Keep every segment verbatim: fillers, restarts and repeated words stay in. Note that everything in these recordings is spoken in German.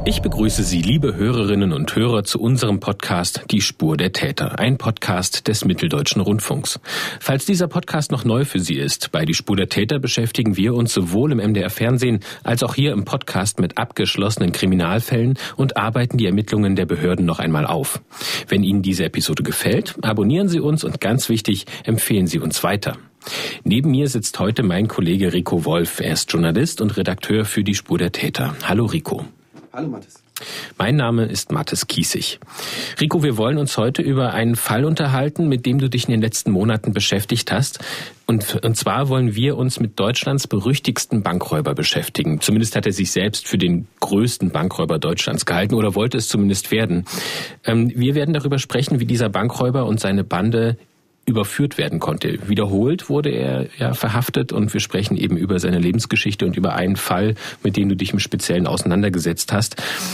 Ich begrüße Sie, liebe Hörerinnen und Hörer, zu unserem Podcast Die Spur der Täter, ein Podcast des Mitteldeutschen Rundfunks. Falls dieser Podcast noch neu für Sie ist, bei Die Spur der Täter beschäftigen wir uns sowohl im M D R-Fernsehen als auch hier im Podcast mit abgeschlossenen Kriminalfällen und arbeiten die Ermittlungen der Behörden noch einmal auf. Wenn Ihnen diese Episode gefällt, abonnieren Sie uns und ganz wichtig, empfehlen Sie uns weiter. Neben mir sitzt heute mein Kollege Rico Wolf. Er ist Journalist und Redakteur für Die Spur der Täter. Hallo Rico. Hallo Mathis. Mein Name ist Mathis Kiesig. Rico, wir wollen uns heute über einen Fall unterhalten, mit dem du dich in den letzten Monaten beschäftigt hast. Und, und zwar wollen wir uns mit Deutschlands berüchtigsten Bankräuber beschäftigen. Zumindest hat er sich selbst für den größten Bankräuber Deutschlands gehalten oder wollte es zumindest werden. Ähm, wir werden darüber sprechen, wie dieser Bankräuber und seine Bande überführt werden konnte. Wiederholt wurde er ja verhaftet und wir sprechen eben über seine Lebensgeschichte und über einen Fall, mit dem du dich im Speziellen auseinandergesetzt hast.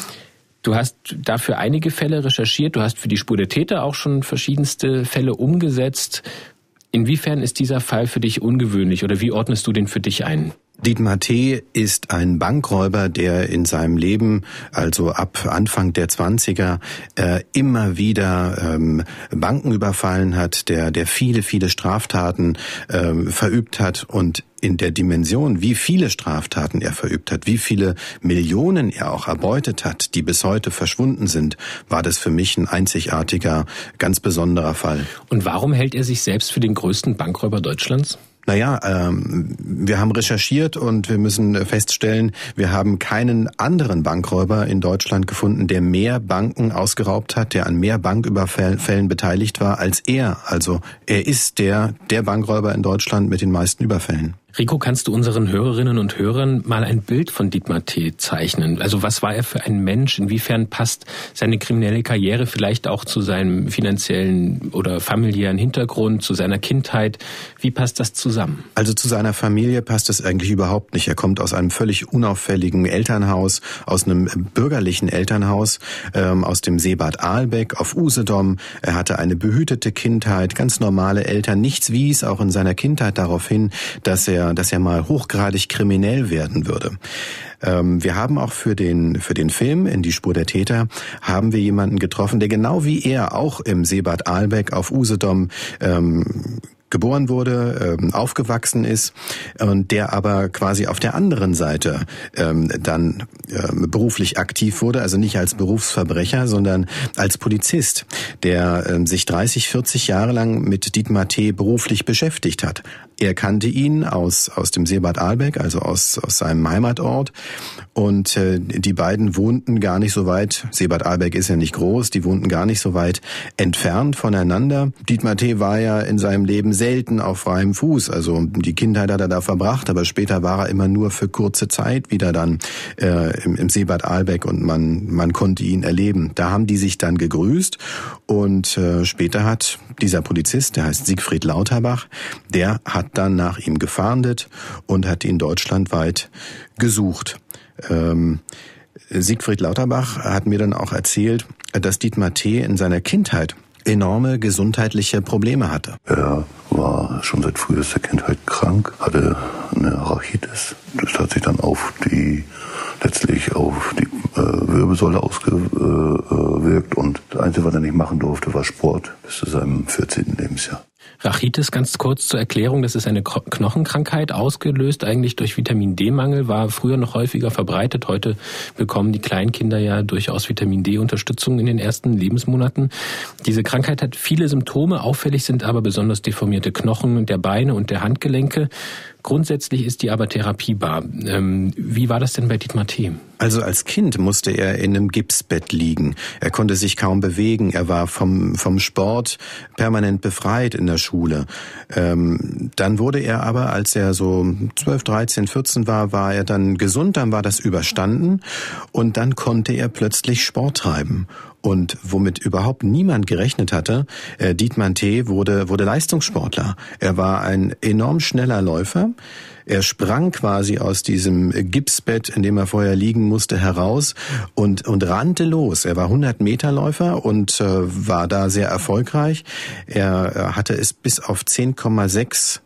Du hast dafür einige Fälle recherchiert, du hast für die Spur der Täter auch schon verschiedenste Fälle umgesetzt. Inwiefern ist dieser Fall für dich ungewöhnlich oder wie ordnest du den für dich ein? Dietmar T. ist ein Bankräuber, der in seinem Leben, also ab Anfang der Zwanziger, äh, immer wieder ähm, Banken überfallen hat, der der viele, viele Straftaten ähm, verübt hat und in der Dimension, wie viele Straftaten er verübt hat, wie viele Millionen er auch erbeutet hat, die bis heute verschwunden sind, war das für mich ein einzigartiger, ganz besonderer Fall. Und warum hält er sich selbst für den größten Bankräuber Deutschlands? Naja, ähm, wir haben recherchiert und wir müssen feststellen, wir haben keinen anderen Bankräuber in Deutschland gefunden, der mehr Banken ausgeraubt hat, der an mehr Banküberfällen beteiligt war als er. Also er ist der, der Bankräuber in Deutschland mit den meisten Überfällen. Rico, kannst du unseren Hörerinnen und Hörern mal ein Bild von Dietmar T. zeichnen? Also was war er für ein Mensch? Inwiefern passt seine kriminelle Karriere vielleicht auch zu seinem finanziellen oder familiären Hintergrund, zu seiner Kindheit? Wie passt das zusammen? Also zu seiner Familie passt es eigentlich überhaupt nicht. Er kommt aus einem völlig unauffälligen Elternhaus, aus einem bürgerlichen Elternhaus, ähm, aus dem Seebad Ahlbeck auf Usedom. Er hatte eine behütete Kindheit, ganz normale Eltern. Nichts wies auch in seiner Kindheit darauf hin, dass er dass er mal hochgradig kriminell werden würde. Ähm, wir haben auch für den für den Film In die Spur der Täter haben wir jemanden getroffen, der genau wie er auch im Seebad Ahlbeck auf Usedom ähm, geboren wurde, ähm, aufgewachsen ist und der aber quasi auf der anderen Seite ähm, dann ähm, beruflich aktiv wurde, also nicht als Berufsverbrecher, sondern als Polizist, der ähm, sich dreißig, vierzig Jahre lang mit Dietmar T. beruflich beschäftigt hat. Er kannte ihn aus aus dem Seebad Ahlbeck, also aus aus seinem Heimatort und äh, die beiden wohnten gar nicht so weit, Seebad Ahlbeck ist ja nicht groß, die wohnten gar nicht so weit entfernt voneinander. Dietmar T. war ja in seinem Leben selten auf freiem Fuß, also die Kindheit hat er da verbracht, aber später war er immer nur für kurze Zeit wieder dann äh, im, im Seebad Ahlbeck und man man konnte ihn erleben. Da haben die sich dann gegrüßt und äh, später hat dieser Polizist, der heißt Siegfried Lauterbach, der hat dann nach ihm gefahndet und hat ihn deutschlandweit gesucht. Ähm, Siegfried Lauterbach hat mir dann auch erzählt, dass Dietmar T. in seiner Kindheit enorme gesundheitliche Probleme hatte. Er war schon seit frühester Kindheit krank, hatte eine Rachitis. Das hat sich dann auf die, letztlich auf die äh, Wirbelsäule ausgewirkt und das Einzige, was er nicht machen durfte, war Sport bis zu seinem vierzehnten Lebensjahr. Rachitis, ganz kurz zur Erklärung, das ist eine Knochenkrankheit, ausgelöst eigentlich durch Vitamin-D-Mangel, war früher noch häufiger verbreitet. Heute bekommen die Kleinkinder ja durchaus Vitamin-D-Unterstützung in den ersten Lebensmonaten. Diese Krankheit hat viele Symptome, auffällig sind aber besonders deformierte Knochen der Beine und der Handgelenke. Grundsätzlich ist die aber therapiebar. Ähm, wie war das denn bei Dietmar T.? Also als Kind musste er in einem Gipsbett liegen. Er konnte sich kaum bewegen. Er war vom vom Sport permanent befreit in der Schule. Ähm, dann wurde er aber, als er so zwölf, dreizehn, vierzehn war, war er dann gesund, dann war das überstanden und dann konnte er plötzlich Sport treiben. Und womit überhaupt niemand gerechnet hatte, äh, Dietmar T. wurde wurde Leistungssportler. Er war ein enorm schneller Läufer. Er sprang quasi aus diesem Gipsbett, in dem er vorher liegen musste, heraus und und rannte los. Er war hundert-Meter-Läufer und äh, war da sehr erfolgreich. Er hatte es bis auf zehn Komma sechs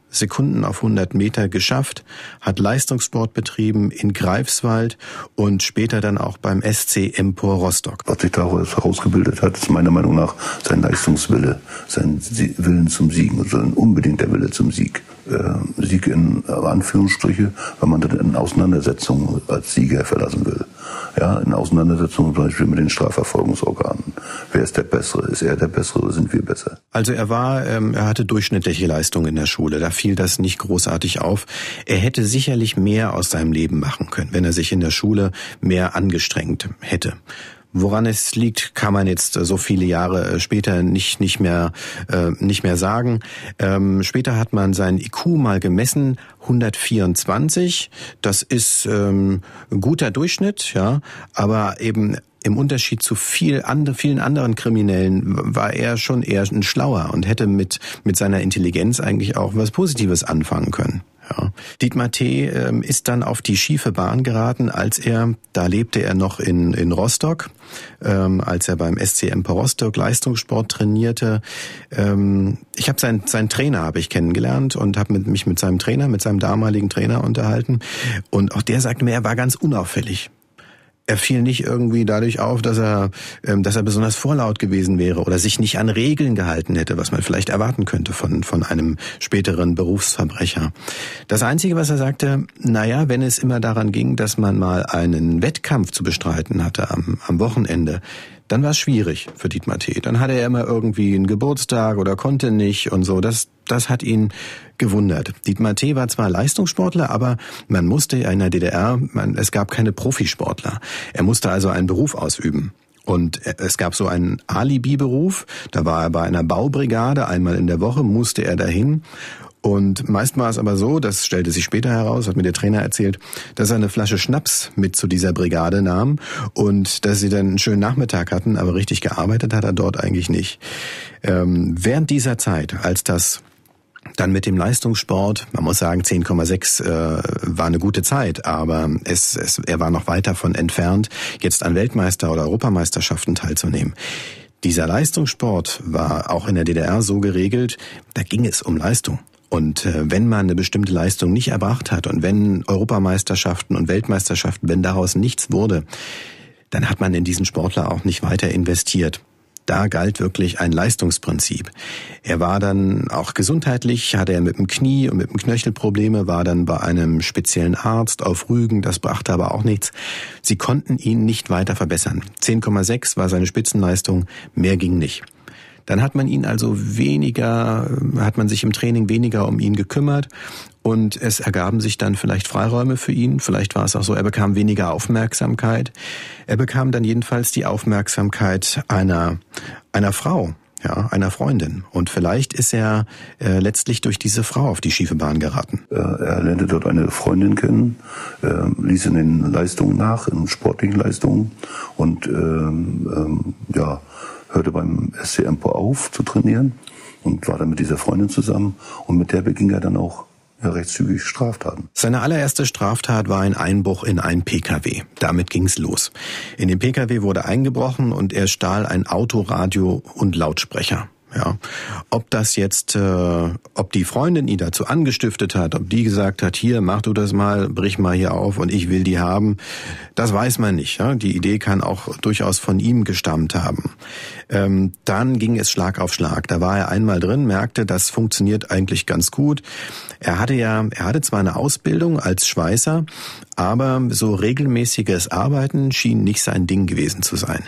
Sekunden auf hundert Meter geschafft, hat Leistungssport betrieben in Greifswald und später dann auch beim S C Empor Rostock. Was sich daraus herausgebildet hat, ist meiner Meinung nach sein Leistungswille, sein Willen zum Siegen, also unbedingt der Wille zum Sieg. Äh, Sieg in Anführungsstriche, weil man dann in Auseinandersetzungen als Sieger verlassen will. Ja, in Auseinandersetzungen zum Beispiel mit den Strafverfolgungsorganen. Wer ist der Bessere? Ist er der Bessere oder sind wir besser? Also er war, ähm, er hatte durchschnittliche Leistung in der Schule. Da fiel das nicht großartig auf. Er hätte sicherlich mehr aus seinem Leben machen können, wenn er sich in der Schule mehr angestrengt hätte. Woran es liegt, kann man jetzt so viele Jahre später nicht nicht mehr äh, nicht mehr sagen. Ähm, später hat man seinen I Q mal gemessen, hundertvierundzwanzig. Das ist ähm, ein guter Durchschnitt, ja, aber eben im Unterschied zu viel andre, vielen anderen Kriminellen war er schon eher ein Schlauer und hätte mit mit seiner Intelligenz eigentlich auch was Positives anfangen können. Ja. Dietmar T. Ähm, ist dann auf die schiefe Bahn geraten, als er, da lebte er noch in in Rostock, ähm, als er beim S C Empor Rostock Leistungssport trainierte. Ähm, ich habe seinen seinen Trainer habe ich kennengelernt und habe mit, mich mit seinem Trainer, mit seinem damaligen Trainer unterhalten. Und auch der sagte mir, er war ganz unauffällig. Er fiel nicht irgendwie dadurch auf, dass er, dass er besonders vorlaut gewesen wäre oder sich nicht an Regeln gehalten hätte, was man vielleicht erwarten könnte von, von einem späteren Berufsverbrecher. Das Einzige, was er sagte, naja, wenn es immer daran ging, dass man mal einen Wettkampf zu bestreiten hatte am, am Wochenende, dann war es schwierig für Dietmar T. Dann hatte er immer irgendwie einen Geburtstag oder konnte nicht und so. Das, das hat ihn gewundert. Dietmar T. war zwar Leistungssportler, aber man musste in der D D R, man, es gab keine Profisportler. Er musste also einen Beruf ausüben. Und es gab so einen Alibi-Beruf, da war er bei einer Baubrigade, einmal in der Woche musste er dahin. Und meist war es aber so, das stellte sich später heraus, hat mir der Trainer erzählt, dass er eine Flasche Schnaps mit zu dieser Brigade nahm und dass sie dann einen schönen Nachmittag hatten, aber richtig gearbeitet hat er dort eigentlich nicht. Ähm, während dieser Zeit, als das dann mit dem Leistungssport, man muss sagen, zehn Komma sechs äh, war eine gute Zeit, aber es, es, er war noch weit davon entfernt, jetzt an Weltmeister- oder Europameisterschaften teilzunehmen. Dieser Leistungssport war auch in der D D R so geregelt, da ging es um Leistung. Und äh, wenn man eine bestimmte Leistung nicht erbracht hat und wenn Europameisterschaften und Weltmeisterschaften, wenn daraus nichts wurde, dann hat man in diesen Sportler auch nicht weiter investiert. Da galt wirklich ein Leistungsprinzip. Er war dann auch gesundheitlich, hatte er mit dem Knie und mit dem Knöchel Probleme, war dann bei einem speziellen Arzt auf Rügen, das brachte aber auch nichts. Sie konnten ihn nicht weiter verbessern. zehn Komma sechs war seine Spitzenleistung, mehr ging nicht. Dann hat man ihn also weniger, hat man sich im Training weniger um ihn gekümmert und es ergaben sich dann vielleicht Freiräume für ihn. Vielleicht war es auch so, er bekam weniger Aufmerksamkeit. Er bekam dann jedenfalls die Aufmerksamkeit einer, einer Frau, ja, einer Freundin. Und vielleicht ist er äh, letztlich durch diese Frau auf die schiefe Bahn geraten. Er lernte dort eine Freundin kennen, äh, ließ in den Leistungen nach, in sportlichen Leistungen und ähm, ähm, ja, hörte beim S C Empor auf zu trainieren und war dann mit dieser Freundin zusammen und mit der beging er dann auch ja, recht zügig Straftaten. Seine allererste Straftat war ein Einbruch in einen P K W. Damit ging's los. In den P K W wurde eingebrochen und er stahl ein Autoradio und Lautsprecher. Ja, ob das jetzt, äh, ob die Freundin ihn dazu angestiftet hat, ob die gesagt hat, hier, mach du das mal, brich mal hier auf und ich will die haben, das weiß man nicht. Ja? Die Idee kann auch durchaus von ihm gestammt haben. Ähm, dann ging es Schlag auf Schlag. Da war er einmal drin, merkte, das funktioniert eigentlich ganz gut. Er hatte ja, er hatte zwar eine Ausbildung als Schweißer, aber so regelmäßiges Arbeiten schien nicht sein Ding gewesen zu sein.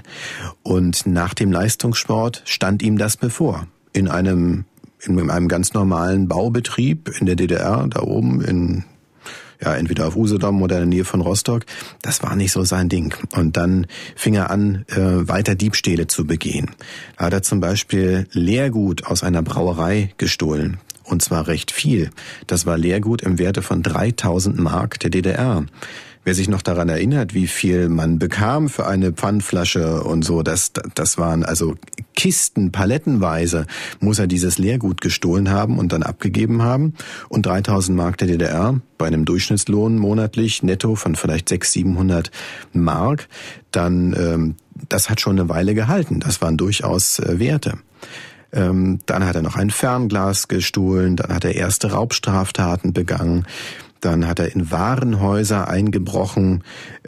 Und nach dem Leistungssport stand ihm das bevor. In einem, in einem ganz normalen Baubetrieb in der D D R, da oben in, ja, entweder auf Usedom oder in der Nähe von Rostock. Das war nicht so sein Ding. Und dann fing er an, äh, weiter Diebstähle zu begehen. Da hat er zum Beispiel Leergut aus einer Brauerei gestohlen. Und zwar recht viel. Das war Leergut im Werte von dreitausend Mark der D D R. Wer sich noch daran erinnert, wie viel man bekam für eine Pfandflasche und so, das, das waren also Kisten, palettenweise muss er dieses Leergut gestohlen haben und dann abgegeben haben. Und dreitausend Mark der D D R bei einem Durchschnittslohn monatlich netto von vielleicht sechshundert, siebenhundert Mark, dann, ähm, das hat schon eine Weile gehalten. Das waren durchaus äh, Werte. Ähm, dann hat er noch ein Fernglas gestohlen, dann hat er erste Raubstraftaten begangen, dann hat er in Warenhäuser eingebrochen,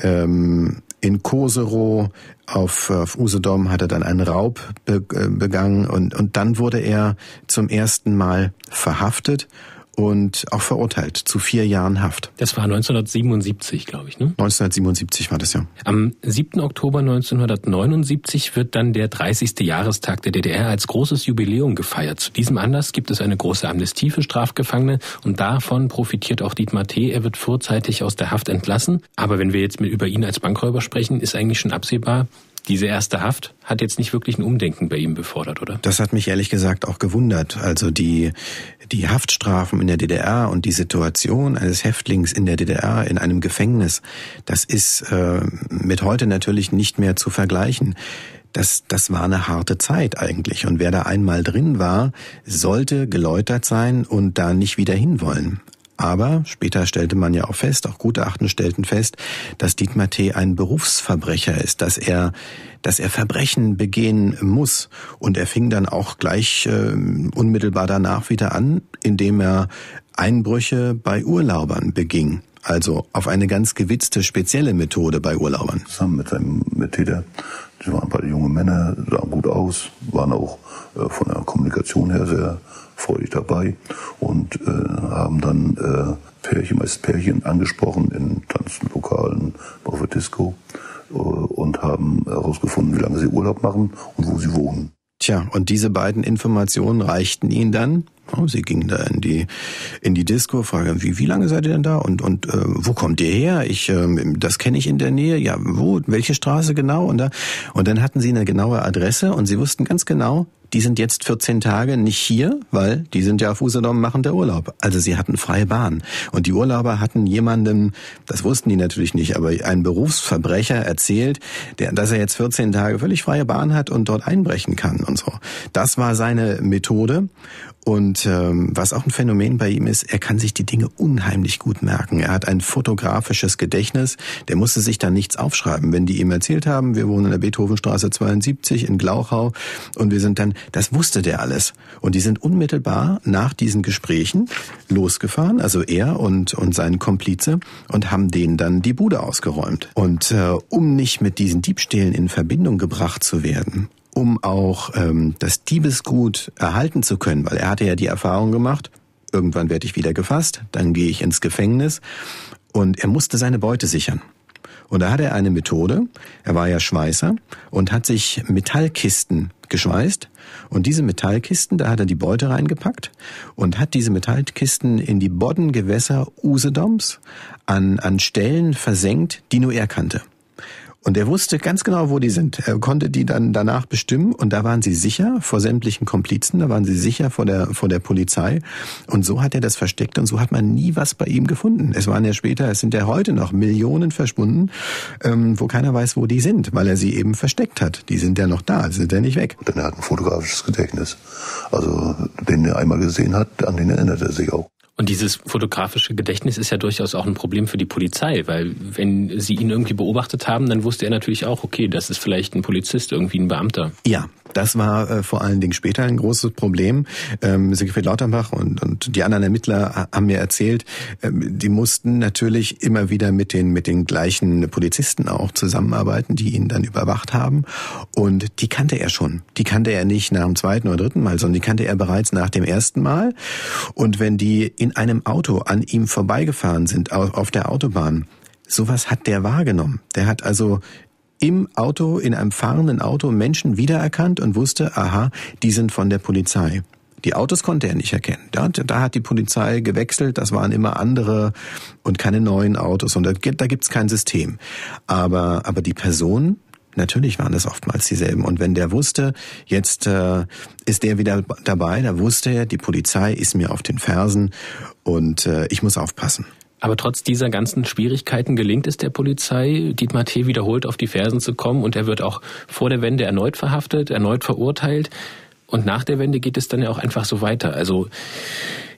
ähm, in Koserow auf, auf Usedom hat er dann einen Raub be, äh, begangen und, und dann wurde er zum ersten Mal verhaftet und auch verurteilt zu vier Jahren Haft. Das war neunzehnhundertsiebenundsiebzig, glaube ich, ne? neunzehnhundertsiebenundsiebzig war das, ja. Am siebten Oktober neunzehnhundertneunundsiebzig wird dann der dreißigste Jahrestag der D D R als großes Jubiläum gefeiert. Zu diesem Anlass gibt es eine große Amnestie für Strafgefangene und davon profitiert auch Dietmar T. Er wird vorzeitig aus der Haft entlassen. Aber wenn wir jetzt mit über ihn als Bankräuber sprechen, ist eigentlich schon absehbar, diese erste Haft hat jetzt nicht wirklich ein Umdenken bei ihm befördert, oder? Das hat mich ehrlich gesagt auch gewundert. Also die, die Haftstrafen in der D D R und die Situation eines Häftlings in der D D R in einem Gefängnis, das ist äh, mit heute natürlich nicht mehr zu vergleichen. Das, das war eine harte Zeit eigentlich. Und wer da einmal drin war, sollte geläutert sein und da nicht wieder hinwollen. Aber später stellte man ja auch fest, auch Gutachten stellten fest, dass Dietmar T. ein Berufsverbrecher ist, dass er, dass er Verbrechen begehen muss. Und er fing dann auch gleich äh, unmittelbar danach wieder an, indem er Einbrüche bei Urlaubern beging. Also auf eine ganz gewitzte, spezielle Methode bei Urlaubern. Zusammen mit seinem Mittäter. Sie waren beide junge Männer, sahen gut aus, waren auch äh, von der Kommunikation her sehr freudig dabei und äh, haben dann äh, Pärchen, meist Pärchen angesprochen in Tanzlokalen, auf der Disco äh, und haben herausgefunden, wie lange sie Urlaub machen und wo sie wohnen. Tja, und diese beiden Informationen reichten ihnen dann. Oh, sie gingen da in die in die Disco, fragen, wie wie lange seid ihr denn da und und äh, wo kommt ihr her? Ich äh, das kenne ich in der Nähe. Ja, wo? Welche Straße genau? Und da und dann hatten sie eine genaue Adresse und sie wussten ganz genau, die sind jetzt vierzehn Tage nicht hier, weil die sind ja auf Usedom, machen der Urlaub. Also sie hatten freie Bahn. Und die Urlauber hatten jemandem, das wussten die natürlich nicht, aber ein Berufsverbrecher erzählt, der, dass er jetzt vierzehn Tage völlig freie Bahn hat und dort einbrechen kann und so. Das war seine Methode. Und ähm, was auch ein Phänomen bei ihm ist, er kann sich die Dinge unheimlich gut merken. Er hat ein fotografisches Gedächtnis, der musste sich da nichts aufschreiben. Wenn die ihm erzählt haben, wir wohnen in der Beethovenstraße zweiundsiebzig in Glauchau und wir sind dann, das wusste der alles. Und die sind unmittelbar nach diesen Gesprächen losgefahren, also er und und sein Komplize, und haben denen dann die Bude ausgeräumt. Und äh, um nicht mit diesen Diebstählen in Verbindung gebracht zu werden, um auch ähm, das Diebesgut erhalten zu können, weil er hatte ja die Erfahrung gemacht, irgendwann werde ich wieder gefasst, dann gehe ich ins Gefängnis und er musste seine Beute sichern. Und da hat er eine Methode, er war ja Schweißer und hat sich Metallkisten geschweißt und diese Metallkisten, da hat er die Beute reingepackt und hat diese Metallkisten in die Boddengewässer Usedoms an, an Stellen versenkt, die nur er kannte. Und er wusste ganz genau, wo die sind. Er konnte die dann danach bestimmen und da waren sie sicher vor sämtlichen Komplizen, da waren sie sicher vor der vor der Polizei. Und so hat er das versteckt und so hat man nie was bei ihm gefunden. Es waren ja später, es sind ja heute noch Millionen verschwunden, ähm, wo keiner weiß, wo die sind, weil er sie eben versteckt hat. Die sind ja noch da, sind ja nicht weg. Denn er hat ein fotografisches Gedächtnis. Also den er einmal gesehen hat, an den erinnert er sich auch. Und dieses fotografische Gedächtnis ist ja durchaus auch ein Problem für die Polizei, weil wenn sie ihn irgendwie beobachtet haben, dann wusste er natürlich auch, okay, das ist vielleicht ein Polizist, irgendwie ein Beamter. Ja, das war äh, vor allen Dingen später ein großes Problem. Ähm, Siegfried Lauterbach und, und die anderen Ermittler haben mir erzählt, ähm, die mussten natürlich immer wieder mit den mit den gleichen Polizisten auch zusammenarbeiten, die ihn dann überwacht haben. Und die kannte er schon. Die kannte er nicht nach dem zweiten oder dritten Mal, sondern die kannte er bereits nach dem ersten Mal. Und wenn die in einem Auto an ihm vorbeigefahren sind auf der Autobahn, sowas hat der wahrgenommen. Der hat also im Auto, in einem fahrenden Auto Menschen wiedererkannt und wusste, aha, die sind von der Polizei. Die Autos konnte er nicht erkennen. Da, da hat die Polizei gewechselt, das waren immer andere und keine neuen Autos und da, da gibt's kein System. Aber, aber die Personen, natürlich waren das oftmals dieselben. Und wenn der wusste, jetzt äh, ist der wieder dabei, da wusste er, die Polizei ist mir auf den Fersen und äh, ich muss aufpassen. Aber trotz dieser ganzen Schwierigkeiten gelingt es der Polizei, Dietmar T. wiederholt auf die Fersen zu kommen und er wird auch vor der Wende erneut verhaftet, erneut verurteilt. Und nach der Wende geht es dann ja auch einfach so weiter. Also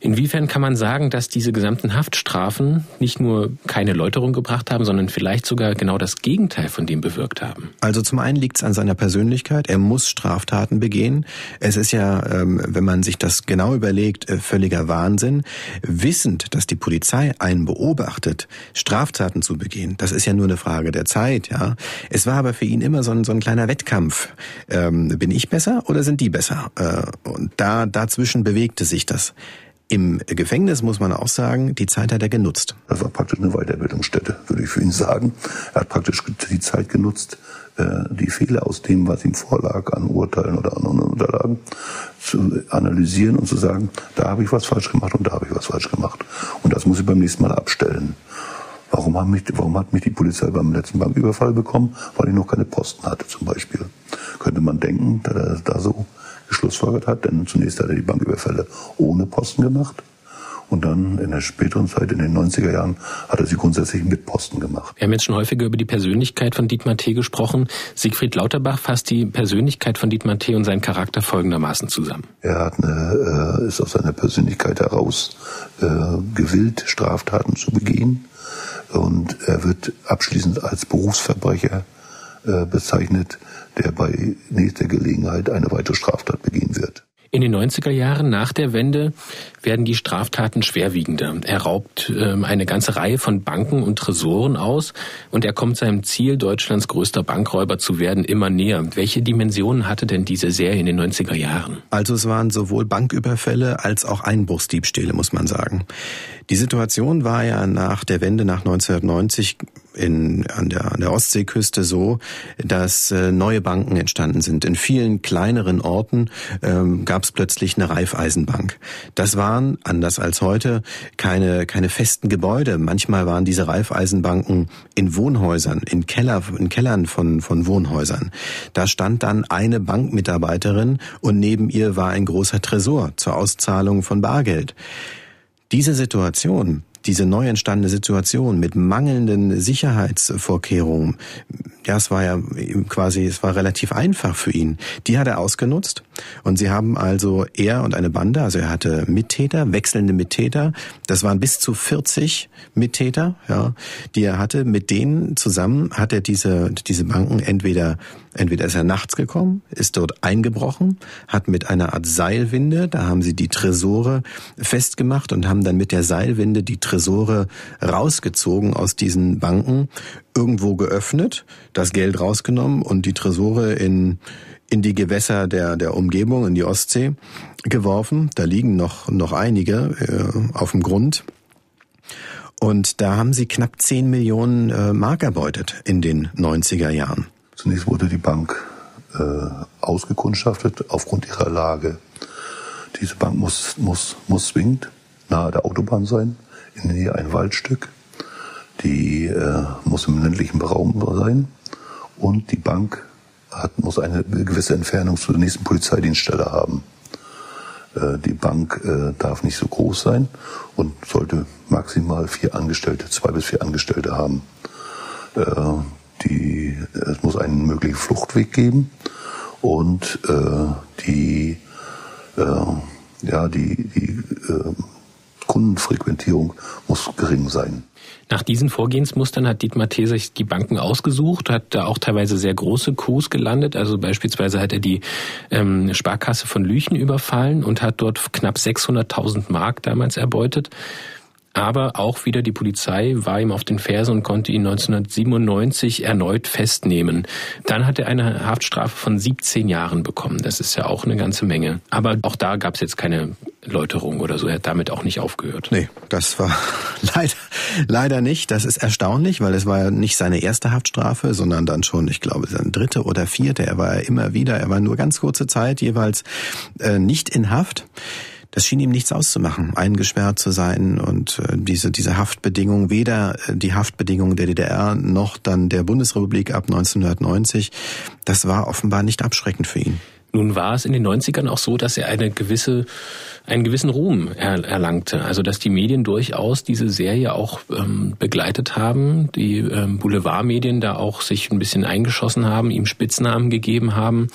Inwiefern kann man sagen, dass diese gesamten Haftstrafen nicht nur keine Läuterung gebracht haben, sondern vielleicht sogar genau das Gegenteil von dem bewirkt haben? Also zum einen liegt es an seiner Persönlichkeit. Er muss Straftaten begehen. Es ist ja, wenn man sich das genau überlegt, völliger Wahnsinn, wissend, dass die Polizei einen beobachtet, Straftaten zu begehen. Das ist ja nur eine Frage der Zeit. Ja. Es war aber für ihn immer so ein, so ein kleiner Wettkampf. Ähm, bin ich besser oder sind die besser? Äh, und da dazwischen bewegte sich das. Im Gefängnis muss man auch sagen, die Zeit hat er genutzt. Das war praktisch eine Weiterbildungsstätte, würde ich für ihn sagen. Er hat praktisch die Zeit genutzt, die Fehler aus dem, was ihm vorlag, an Urteilen oder an Unterlagen, zu analysieren und zu sagen, da habe ich was falsch gemacht und da habe ich was falsch gemacht. Und das muss ich beim nächsten Mal abstellen. Warum hat mich, warum hat mich die Polizei beim letzten Banküberfall bekommen? Weil ich noch keine Posten hatte zum Beispiel. Könnte man denken, dass er da so geschlussfolgert hat, denn zunächst hat er die Banküberfälle ohne Posten gemacht und dann in der späteren Zeit, in den neunziger Jahren, hat er sie grundsätzlich mit Posten gemacht. Wir haben jetzt schon häufiger über die Persönlichkeit von Dietmar T. gesprochen. Siegfried Lauterbach fasst die Persönlichkeit von Dietmar T. und seinen Charakter folgendermaßen zusammen. Er hat eine, äh, ist aus seiner Persönlichkeit heraus äh, gewillt, Straftaten zu begehen und er wird abschließend als Berufsverbrecher äh, bezeichnet, der bei nächster Gelegenheit eine weitere Straftat begehen wird. In den neunziger Jahren nach der Wende werden die Straftaten schwerwiegender. Er raubt äh, eine ganze Reihe von Banken und Tresoren aus und er kommt seinem Ziel, Deutschlands größter Bankräuber zu werden, immer näher. Welche Dimensionen hatte denn diese Serie in den neunziger Jahren? Also es waren sowohl Banküberfälle als auch Einbruchsdiebstähle, muss man sagen. Die Situation war ja nach der Wende nach neunzehnhundertneunzig in, an der, an der Ostseeküste so, dass äh, neue Banken entstanden sind. In vielen kleineren Orten ähm, gab es plötzlich eine Raiffeisenbank. Das waren, anders als heute, keine, keine festen Gebäude. Manchmal waren diese Raiffeisenbanken in Wohnhäusern, in, Keller, in Kellern von, von Wohnhäusern. Da stand dann eine Bankmitarbeiterin und neben ihr war ein großer Tresor zur Auszahlung von Bargeld. Diese Situation, diese neu entstandene Situation mit mangelnden Sicherheitsvorkehrungen, ja, es war ja quasi, es war relativ einfach für ihn. Die hat er ausgenutzt und sie haben also, er und eine Bande, also er hatte Mittäter, wechselnde Mittäter, das waren bis zu vierzig Mittäter, ja, die er hatte. Mit denen zusammen hat er diese, diese Banken entweder, entweder ist er nachts gekommen, ist dort eingebrochen, hat mit einer Art Seilwinde, da haben sie die Tresore festgemacht und haben dann mit der Seilwinde die Tresore rausgezogen aus diesen Banken, irgendwo geöffnet, das Geld rausgenommen und die Tresore in in die Gewässer der der Umgebung, in die Ostsee geworfen. Da liegen noch noch einige äh, auf dem Grund. Und da haben sie knapp zehn Millionen äh, Mark erbeutet in den neunziger Jahren. Zunächst wurde die Bank äh, ausgekundschaftet aufgrund ihrer Lage. Diese Bank muss muss muss zwingend nahe der Autobahn sein, in der Nähe ein Waldstück. Die äh, muss im ländlichen Raum sein und die Bank hat, muss eine gewisse Entfernung zur nächsten Polizeidienststelle haben. Äh, die Bank äh, darf nicht so groß sein und sollte maximal vier Angestellte, zwei bis vier Angestellte haben. Äh, die, es muss einen möglichen Fluchtweg geben und äh, die, äh, ja, die, die äh, Kundenfrequentierung muss gering sein. Nach diesen Vorgehensmustern hat Dietmar T. sich die Banken ausgesucht, hat da auch teilweise sehr große Coups gelandet. Also beispielsweise hat er die ähm, Sparkasse von Lüchen überfallen und hat dort knapp sechshunderttausend Mark damals erbeutet. Aber auch wieder die Polizei war ihm auf den Fersen und konnte ihn neunzehnhundertsiebenundneunzig erneut festnehmen. Dann hat er eine Haftstrafe von siebzehn Jahren bekommen. Das ist ja auch eine ganze Menge. Aber auch da gab es jetzt keine Läuterung oder so. Er hat damit auch nicht aufgehört. Nee, das war leider, leider nicht. Das ist erstaunlich, weil es war ja nicht seine erste Haftstrafe, sondern dann schon, ich glaube, seine dritte oder vierte. Er war ja immer wieder, er war nur ganz kurze Zeit jeweils äh, nicht in Haft. Das schien ihm nichts auszumachen, eingesperrt zu sein und äh, diese diese Haftbedingungen, weder die Haftbedingungen der D D R noch dann der Bundesrepublik ab neunzehnhundertneunzig, das war offenbar nicht abschreckend für ihn. Nun war es in den neunzigern auch so, dass er eine gewisse, einen gewissen Ruhm er, erlangte. Also dass die Medien durchaus diese Serie auch ähm, begleitet haben, die ähm, Boulevardmedien da auch sich ein bisschen eingeschossen haben, ihm Spitznamen gegeben haben.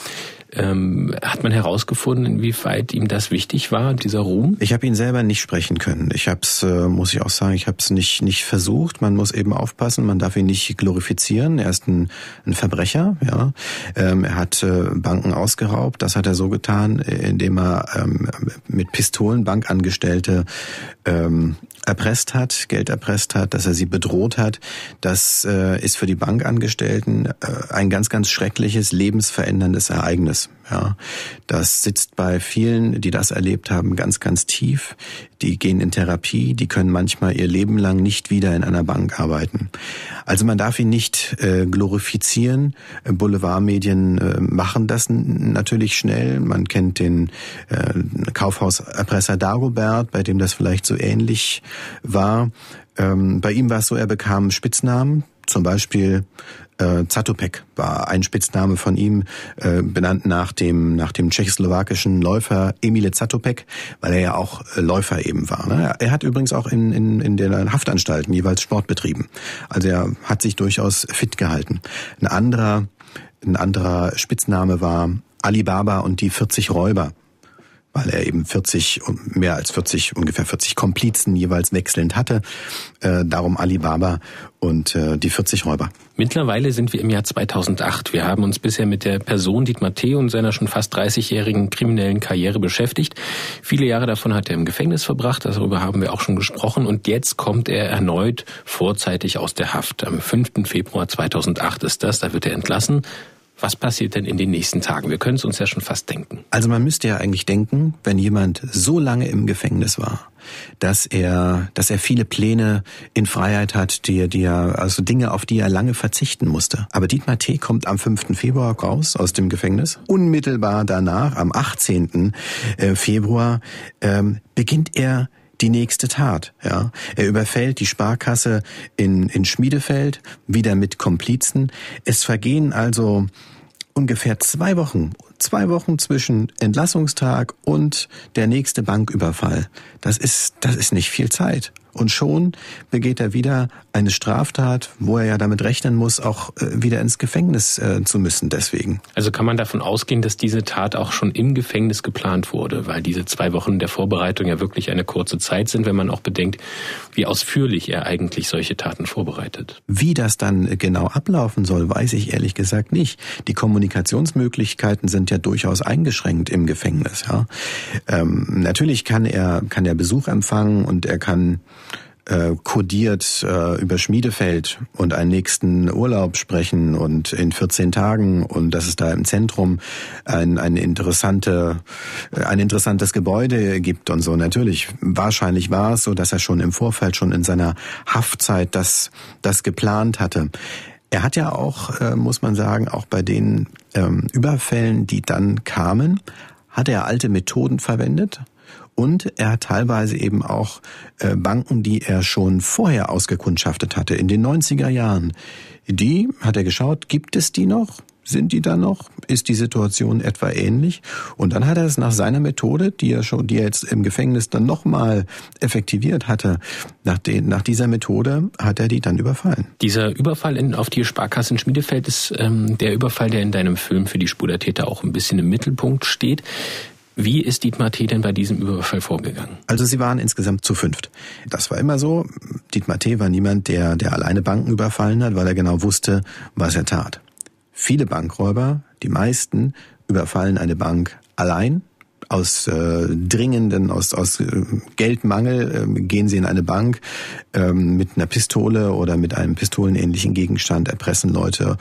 Ähm, hat man herausgefunden, inwieweit ihm das wichtig war, dieser Ruhm? Ich habe ihn selber nicht sprechen können. Ich habe es, äh, muss ich auch sagen, ich habe es nicht nicht versucht. Man muss eben aufpassen, man darf ihn nicht glorifizieren. Er ist ein, ein Verbrecher, ja. Ähm, er hat äh, Banken ausgeraubt. Das hat er so getan, indem er ähm, mit Pistolen Bankangestellte ähm, erpresst hat, Geld erpresst hat, dass er sie bedroht hat. Das äh, ist für die Bankangestellten äh, ein ganz, ganz schreckliches, lebensveränderndes Ereignis. Ja, das sitzt bei vielen, die das erlebt haben, ganz, ganz tief. Die gehen in Therapie, die können manchmal ihr Leben lang nicht wieder in einer Bank arbeiten. Also man darf ihn nicht äh, glorifizieren. Boulevardmedien äh, machen das n- natürlich schnell. Man kennt den äh, Kaufhauserpresser Dagobert, bei dem das vielleicht so ähnlich war. Ähm, bei ihm war es so, er bekam Spitznamen, zum Beispiel äh, Zatopek war ein Spitzname von ihm, äh, benannt nach dem nach dem tschechoslowakischen Läufer Emile Zatopek, weil er ja auch äh, Läufer eben war. Ne? Er hat übrigens auch in, in, in den Haftanstalten jeweils Sport betrieben. Also er hat sich durchaus fit gehalten. Ein anderer, ein anderer Spitzname war Alibaba und die vierzig Räuber, weil er eben vierzig, mehr als vierzig, ungefähr vierzig Komplizen jeweils wechselnd hatte. Äh, darum Alibaba und äh, die vierzig Räuber. Mittlerweile sind wir im Jahr zweitausendacht. Wir haben uns bisher mit der Person Dietmar T. und seiner schon fast dreißigjährigen kriminellen Karriere beschäftigt. Viele Jahre davon hat er im Gefängnis verbracht, darüber haben wir auch schon gesprochen. Und jetzt kommt er erneut vorzeitig aus der Haft. Am fünften Februar zweitausendacht ist das, da wird er entlassen. Was passiert denn in den nächsten Tagen? Wir können es uns ja schon fast denken. Also man müsste ja eigentlich denken, wenn jemand so lange im Gefängnis war, dass er, dass er viele Pläne in Freiheit hat, die, die er, also Dinge, auf die er lange verzichten musste. Aber Dietmar T. kommt am fünften Februar raus aus dem Gefängnis. Unmittelbar danach, am achtzehnten Februar, ähm, beginnt er die nächste Tat. Ja, er überfällt die Sparkasse in, in Schmiedefeld, wieder mit Komplizen. Es vergehen also ungefähr zwei Wochen, zwei Wochen zwischen Entlassungstag und der nächste Banküberfall. Das ist, das ist nicht viel Zeit. Und schon begeht er wieder eine Straftat, wo er ja damit rechnen muss, auch äh, wieder ins Gefängnis äh, zu müssen deswegen. Also kann man davon ausgehen, dass diese Tat auch schon im Gefängnis geplant wurde, weil diese zwei Wochen der Vorbereitung ja wirklich eine kurze Zeit sind, wenn man auch bedenkt, wie ausführlich er eigentlich solche Taten vorbereitet. Wie das dann genau ablaufen soll, weiß ich ehrlich gesagt nicht. Die Kommunikationsmöglichkeiten sind ja durchaus eingeschränkt im Gefängnis. Ja, ähm, natürlich kann er kann er Besuch empfangen und er kann äh, kodiert äh, über Schmiedefeld und einen nächsten Urlaub sprechen und in vierzehn Tagen und dass es da im Zentrum ein, ein, interessante, ein interessantes Gebäude gibt und so. Natürlich, wahrscheinlich war es so, dass er schon im Vorfeld, schon in seiner Haftzeit das, das geplant hatte. Er hat ja auch, äh, muss man sagen, auch bei den ähm, Überfällen, die dann kamen, hat er alte Methoden verwendet. Und er hat teilweise eben auch äh, Banken, die er schon vorher ausgekundschaftet hatte, in den neunziger Jahren. Die hat er geschaut, gibt es die noch? Sind die da noch? Ist die Situation etwa ähnlich? Und dann hat er es nach seiner Methode, die er schon, die er jetzt im Gefängnis dann nochmal effektiviert hatte, nach, den, nach dieser Methode hat er die dann überfallen. Dieser Überfall in, auf die Sparkasse in Schmiedefeld ist ähm, der Überfall, der in deinem Film für die Spur der Täter auch ein bisschen im Mittelpunkt steht. Wie ist Dietmar T. denn bei diesem Überfall vorgegangen? Also sie waren insgesamt zu fünft. Das war immer so. Dietmar T. war niemand, der, der alleine Banken überfallen hat, weil er genau wusste, was er tat. Viele Bankräuber, die meisten, überfallen eine Bank allein. Aus äh, dringenden, aus, aus äh, Geldmangel äh, gehen sie in eine Bank äh, mit einer Pistole oder mit einem pistolenähnlichen Gegenstand, erpressen Leute.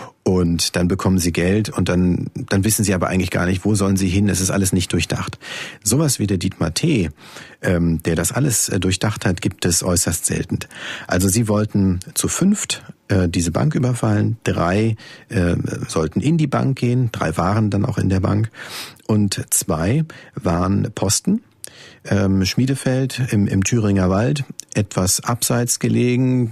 Und dann bekommen sie Geld und dann, dann wissen sie aber eigentlich gar nicht, wo sollen sie hin. Es ist alles nicht durchdacht. Sowas wie der Dietmar T., ähm, der das alles äh, durchdacht hat, gibt es äußerst selten. Also sie wollten zu fünft äh, diese Bank überfallen. Drei äh, sollten in die Bank gehen. Drei waren dann auch in der Bank. Und zwei waren Posten. Ähm, Schmiedefeld im, im Thüringer Wald, etwas abseits gelegen,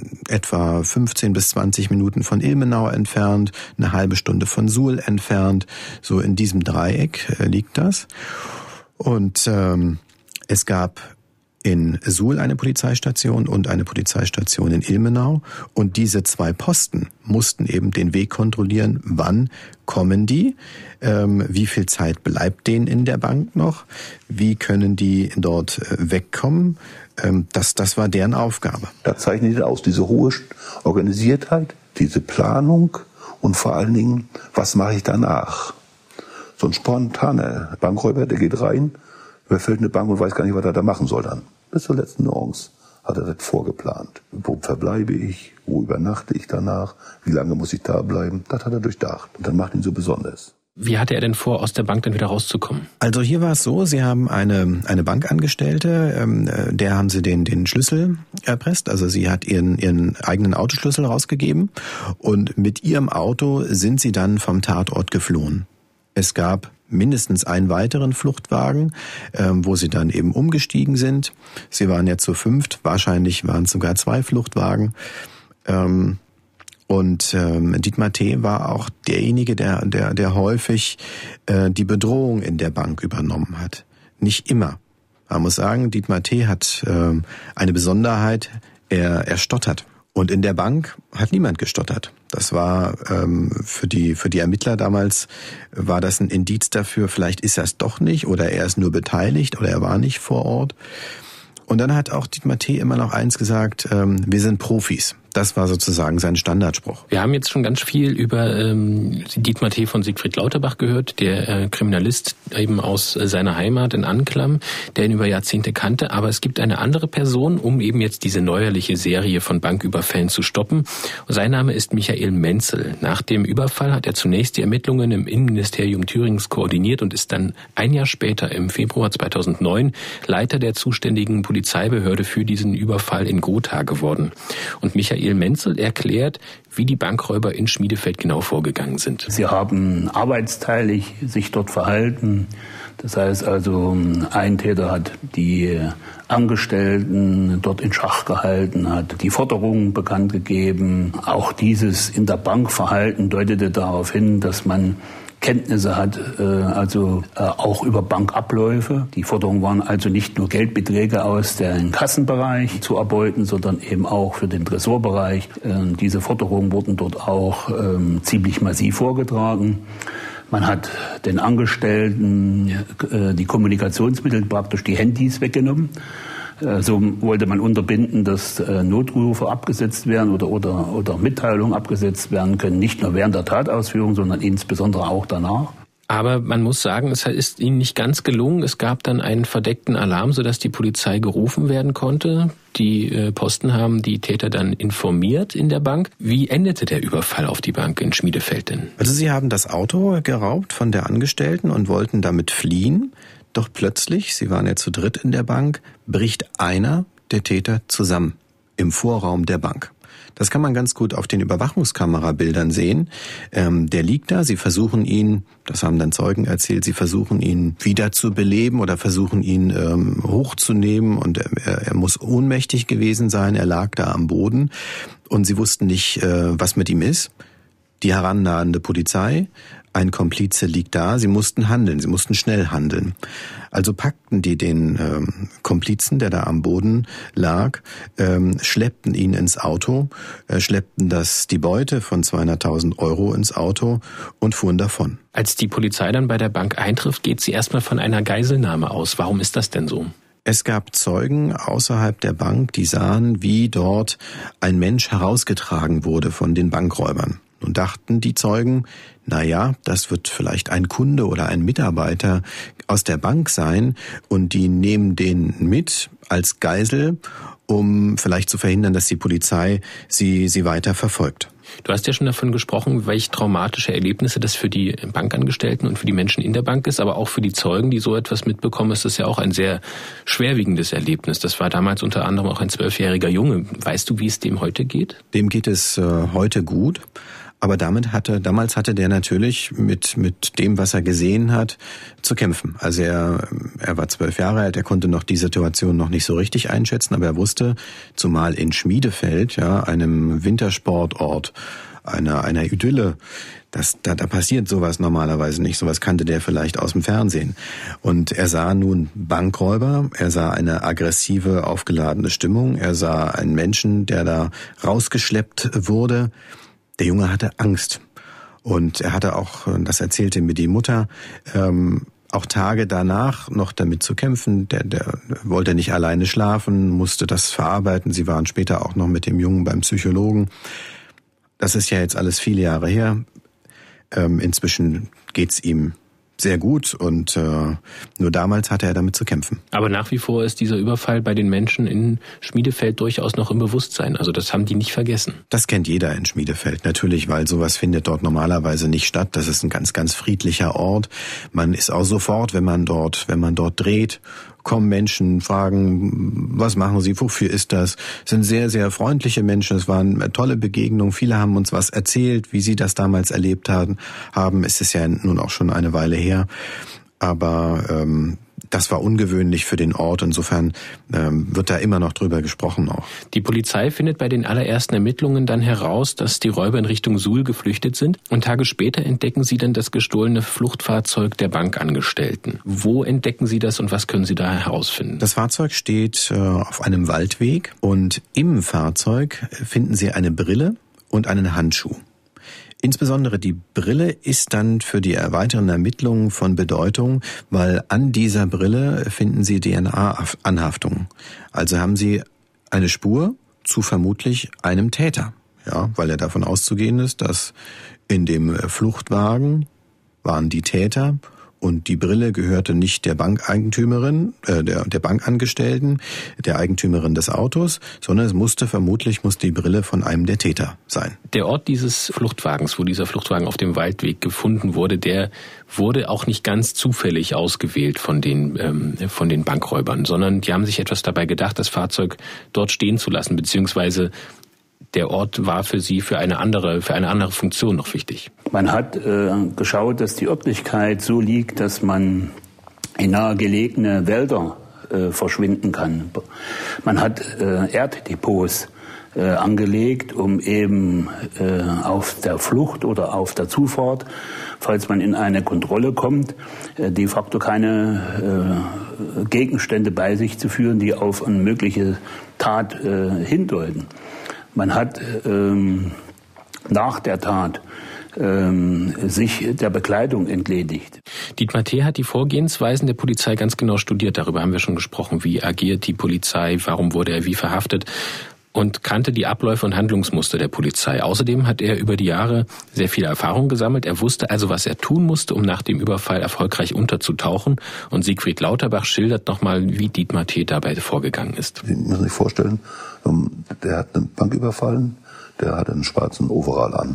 etwa fünfzehn bis zwanzig Minuten von Ilmenau entfernt, eine halbe Stunde von Suhl entfernt. So in diesem Dreieck äh, liegt das. Und ähm, es gab in Suhl eine Polizeistation und eine Polizeistation in Ilmenau. Und diese zwei Posten mussten eben den Weg kontrollieren, wann kommen die, ähm, wie viel Zeit bleibt denen in der Bank noch, wie können die dort äh, wegkommen. Ähm, das, das war deren Aufgabe. Da zeichnet die aus, diese hohe Organisiertheit, diese Planung und vor allen Dingen, was mache ich danach? So ein spontaner Bankräuber, der geht rein, überfällt eine Bank und weiß gar nicht, was er da machen soll dann. Bis zur letzten Nuance hat er das vorgeplant. Wo verbleibe ich? Wo übernachte ich danach? Wie lange muss ich da bleiben? Das hat er durchdacht. Und dann macht ihn so besonders. Wie hatte er denn vor, aus der Bank dann wieder rauszukommen? Also hier war es so, Sie haben eine eine Bankangestellte, ähm, der haben Sie den den Schlüssel erpresst. Also sie hat ihren ihren eigenen Autoschlüssel rausgegeben und mit ihrem Auto sind sie dann vom Tatort geflohen. Es gab mindestens einen weiteren Fluchtwagen, ähm, wo sie dann eben umgestiegen sind. Sie waren ja zu fünft, wahrscheinlich waren es sogar zwei Fluchtwagen. Ähm, und ähm, Dietmar T. war auch derjenige, der der der häufig äh, die Bedrohung in der Bank übernommen hat. Nicht immer. Man muss sagen, Dietmar T. hat ähm, eine Besonderheit, er, er stottert. Und in der Bank hat niemand gestottert. Das war ähm, für die für die Ermittler damals, war das ein Indiz dafür, vielleicht ist er es doch nicht oder er ist nur beteiligt oder er war nicht vor Ort. Und dann hat auch Dietmar T. immer noch eins gesagt, ähm, wir sind Profis. Das war sozusagen sein Standardspruch. Wir haben jetzt schon ganz viel über ähm, Dietmar T. von Siegfried Lauterbach gehört, der äh, Kriminalist eben aus äh, seiner Heimat in Anklam, der ihn über Jahrzehnte kannte. Aber es gibt eine andere Person, um eben jetzt diese neuerliche Serie von Banküberfällen zu stoppen. Und sein Name ist Michael Menzel. Nach dem Überfall hat er zunächst die Ermittlungen im Innenministerium Thürings koordiniert und ist dann ein Jahr später, im Februar zweitausendneun, Leiter der zuständigen Polizeibehörde für diesen Überfall in Gotha geworden. Und Michael Menzel erklärt, wie die Bankräuber in Schmiedefeld genau vorgegangen sind. Sie haben arbeitsteilig sich dort verhalten. Das heißt also, ein Täter hat die Angestellten dort in Schach gehalten, hat die Forderungen bekannt gegeben. Auch dieses in der Bank Verhalten deutete darauf hin, dass man Kenntnisse hat, äh, also äh, auch über Bankabläufe. Die Forderungen waren also nicht nur Geldbeträge aus dem Kassenbereich zu erbeuten, sondern eben auch für den Tresorbereich. Äh, diese Forderungen wurden dort auch äh, ziemlich massiv vorgetragen. Man hat den Angestellten äh, die Kommunikationsmittel, praktisch die Handys weggenommen. So wollte man unterbinden, dass Notrufe abgesetzt werden oder, oder, oder Mitteilungen abgesetzt werden können, nicht nur während der Tatausführung, sondern insbesondere auch danach. Aber man muss sagen, es ist ihnen nicht ganz gelungen. Es gab dann einen verdeckten Alarm, sodass die Polizei gerufen werden konnte. Die Posten haben die Täter dann informiert in der Bank. Wie endete der Überfall auf die Bank in Schmiedefeld denn? Also sie haben das Auto geraubt von der Angestellten und wollten damit fliehen. Doch plötzlich, sie waren ja zu dritt in der Bank, bricht einer der Täter zusammen im Vorraum der Bank. Das kann man ganz gut auf den Überwachungskamerabildern sehen. Ähm, der liegt da, sie versuchen ihn, das haben dann Zeugen erzählt, sie versuchen ihn wieder zu beleben oder versuchen ihn ähm, hochzunehmen und er, er muss ohnmächtig gewesen sein, er lag da am Boden und sie wussten nicht, äh, was mit ihm ist. Die herannahende Polizei, ein Komplize liegt da, sie mussten handeln, sie mussten schnell handeln. Also packten die den ähm, Komplizen, der da am Boden lag, ähm, schleppten ihn ins Auto, äh, schleppten das die Beute von zweihunderttausend Euro ins Auto und fuhren davon. Als die Polizei dann bei der Bank eintrifft, geht sie erstmal von einer Geiselnahme aus. Warum ist das denn so? Es gab Zeugen außerhalb der Bank, die sahen, wie dort ein Mensch herausgetragen wurde von den Bankräubern. Nun dachten die Zeugen, na ja, das wird vielleicht ein Kunde oder ein Mitarbeiter aus der Bank sein und die nehmen den mit als Geisel, um vielleicht zu verhindern, dass die Polizei sie, sie weiter verfolgt. Du hast ja schon davon gesprochen, welche traumatische Erlebnisse das für die Bankangestellten und für die Menschen in der Bank ist, aber auch für die Zeugen, die so etwas mitbekommen, ist das ja auch ein sehr schwerwiegendes Erlebnis. Das war damals unter anderem auch ein zwölfjähriger Junge. Weißt du, wie es dem heute geht? Dem geht es äh, heute gut. Aber damit hatte, damals hatte der natürlich mit, mit dem, was er gesehen hat, zu kämpfen. Also er, er war zwölf Jahre alt, er konnte noch die Situation noch nicht so richtig einschätzen, aber er wusste, zumal in Schmiedefeld, ja, einem Wintersportort einer, einer Idylle. Das, da, da passiert sowas normalerweise nicht. Sowas kannte der vielleicht aus dem Fernsehen. Und er sah nun Bankräuber, er sah eine aggressive, aufgeladene Stimmung, er sah einen Menschen, der da rausgeschleppt wurde. Der Junge hatte Angst. Und er hatte auch, das erzählte mir die Mutter, ähm, auch Tage danach noch damit zu kämpfen. Der, der wollte nicht alleine schlafen, musste das verarbeiten. Sie waren später auch noch mit dem Jungen beim Psychologen. Das ist ja jetzt alles viele Jahre her. Ähm, inzwischen geht's ihm sehr gut und äh, nur damals hatte er damit zu kämpfen. Aber nach wie vor ist dieser Überfall bei den Menschen in Schmiedefeld durchaus noch im Bewusstsein. Also das haben die nicht vergessen. Das kennt jeder in Schmiedefeld, natürlich, weil sowas findet dort normalerweise nicht statt. Das ist ein ganz, ganz friedlicher Ort. Man ist auch sofort, wenn man dort, wenn man dort dreht, kommen Menschen, fragen, was machen Sie, wofür ist das? Es sind sehr, sehr freundliche Menschen, es waren tolle Begegnungen, viele haben uns was erzählt, wie sie das damals erlebt haben. Es ist ja nun auch schon eine Weile her, aber ähm, das war ungewöhnlich für den Ort, insofern ähm, wird da immer noch drüber gesprochen auch. Die Polizei findet bei den allerersten Ermittlungen dann heraus, dass die Räuber in Richtung Suhl geflüchtet sind und Tage später entdecken sie dann das gestohlene Fluchtfahrzeug der Bankangestellten. Wo entdecken sie das und was können sie da herausfinden? Das Fahrzeug steht äh, auf einem Waldweg und im Fahrzeug finden sie eine Brille und einen Handschuh. Insbesondere die Brille ist dann für die weiteren Ermittlungen von Bedeutung, weil an dieser Brille finden Sie D N A-Anhaftungen. Also haben Sie eine Spur zu vermutlich einem Täter, ja, weil ja davon auszugehen ist, dass in dem Fluchtwagen waren die Täter und die Brille gehörte nicht der Bankeigentümerin, äh, der, der Bankangestellten, der Eigentümerin des Autos, sondern es musste vermutlich muss die Brille von einem der Täter sein. Der Ort dieses Fluchtwagens, wo dieser Fluchtwagen auf dem Waldweg gefunden wurde, der wurde auch nicht ganz zufällig ausgewählt von den ähm, von den Bankräubern, sondern die haben sich etwas dabei gedacht, das Fahrzeug dort stehen zu lassen, beziehungsweise der Ort war für sie für eine andere, für eine andere Funktion noch wichtig. Man hat äh, geschaut, dass die Örtlichkeit so liegt, dass man in nahegelegene Wälder äh, verschwinden kann. Man hat äh, Erddepots äh, angelegt, um eben äh, auf der Flucht oder auf der Zufahrt, falls man in eine Kontrolle kommt, äh, de facto keine äh, Gegenstände bei sich zu führen, die auf eine mögliche Tat äh, hindeuten. Man hat ähm, nach der Tat ähm, sich der Bekleidung entledigt. Dietmar T. hat die Vorgehensweisen der Polizei ganz genau studiert. Darüber haben wir schon gesprochen. Wie agiert die Polizei? Warum wurde er wie verhaftet? Und kannte die Abläufe und Handlungsmuster der Polizei. Außerdem hat er über die Jahre sehr viel Erfahrung gesammelt. Er wusste also, was er tun musste, um nach dem Überfall erfolgreich unterzutauchen. Und Siegfried Lauterbach schildert nochmal, wie Dietmar T. dabei vorgegangen ist. Sie müssen sich vorstellen, der hat eine Bank überfallen, der hatte einen schwarzen Overall an.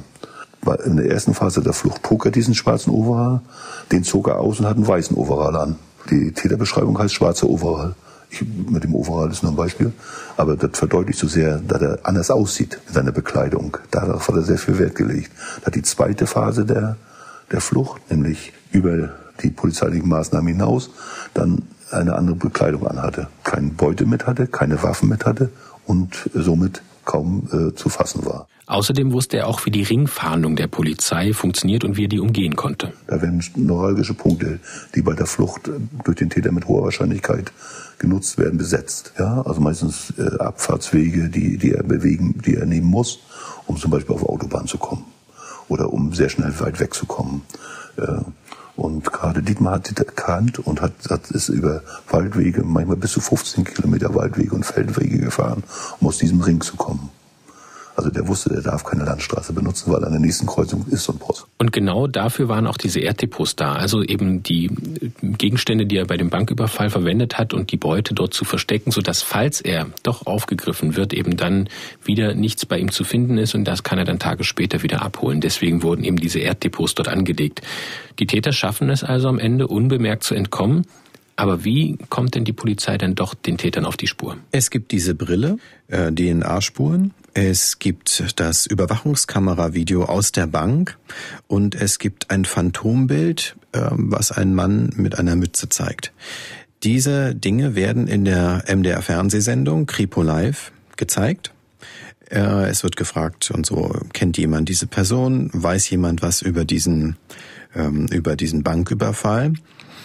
In der ersten Phase der Flucht trug er diesen schwarzen Overall, den zog er aus und hat einen weißen Overall an. Die Täterbeschreibung heißt schwarzer Overall. Ich, mit dem Overall ist nur ein Beispiel, aber das verdeutlicht so sehr, dass er anders aussieht mit seiner Bekleidung. Darauf hat er sehr viel Wert gelegt. Da hat die zweite Phase der, der Flucht, nämlich über die polizeilichen Maßnahmen hinaus, dann eine andere Bekleidung anhatte. Keine Beute mit hatte, keine Waffen mit hatte und somit kaum äh, zu fassen war. Außerdem wusste er auch, wie die Ringfahndung der Polizei funktioniert und wie er die umgehen konnte. Da werden neuralgische Punkte, die bei der Flucht durch den Täter mit hoher Wahrscheinlichkeit genutzt werden, besetzt. Ja, also meistens äh, Abfahrtswege, die, die er bewegen, die er nehmen muss, um zum Beispiel auf Autobahn zu kommen oder um sehr schnell weit wegzukommen. Äh, und gerade Dietmar hat das erkannt und hat, hat es über Waldwege, manchmal bis zu fünfzehn Kilometer Waldwege und Feldwege gefahren, um aus diesem Ring zu kommen. Also der wusste, der darf keine Landstraße benutzen, weil an der nächsten Kreuzung ist so ein Post. Und genau dafür waren auch diese Erddepots da. Also eben die Gegenstände, die er bei dem Banküberfall verwendet hat und die Beute dort zu verstecken, sodass, falls er doch aufgegriffen wird, eben dann wieder nichts bei ihm zu finden ist und das kann er dann Tage später wieder abholen. Deswegen wurden eben diese Erddepots dort angelegt. Die Täter schaffen es also am Ende, unbemerkt zu entkommen. Aber wie kommt denn die Polizei dann doch den Tätern auf die Spur? Es gibt diese Brille, äh, D N A-Spuren. Es gibt das Überwachungskameravideo aus der Bank und es gibt ein Phantombild, äh, was einen Mann mit einer Mütze zeigt. Diese Dinge werden in der M D R-Fernsehsendung Kripo Live gezeigt. Äh, es wird gefragt und so, kennt jemand diese Person? Weiß jemand was über diesen, ähm, über diesen Banküberfall?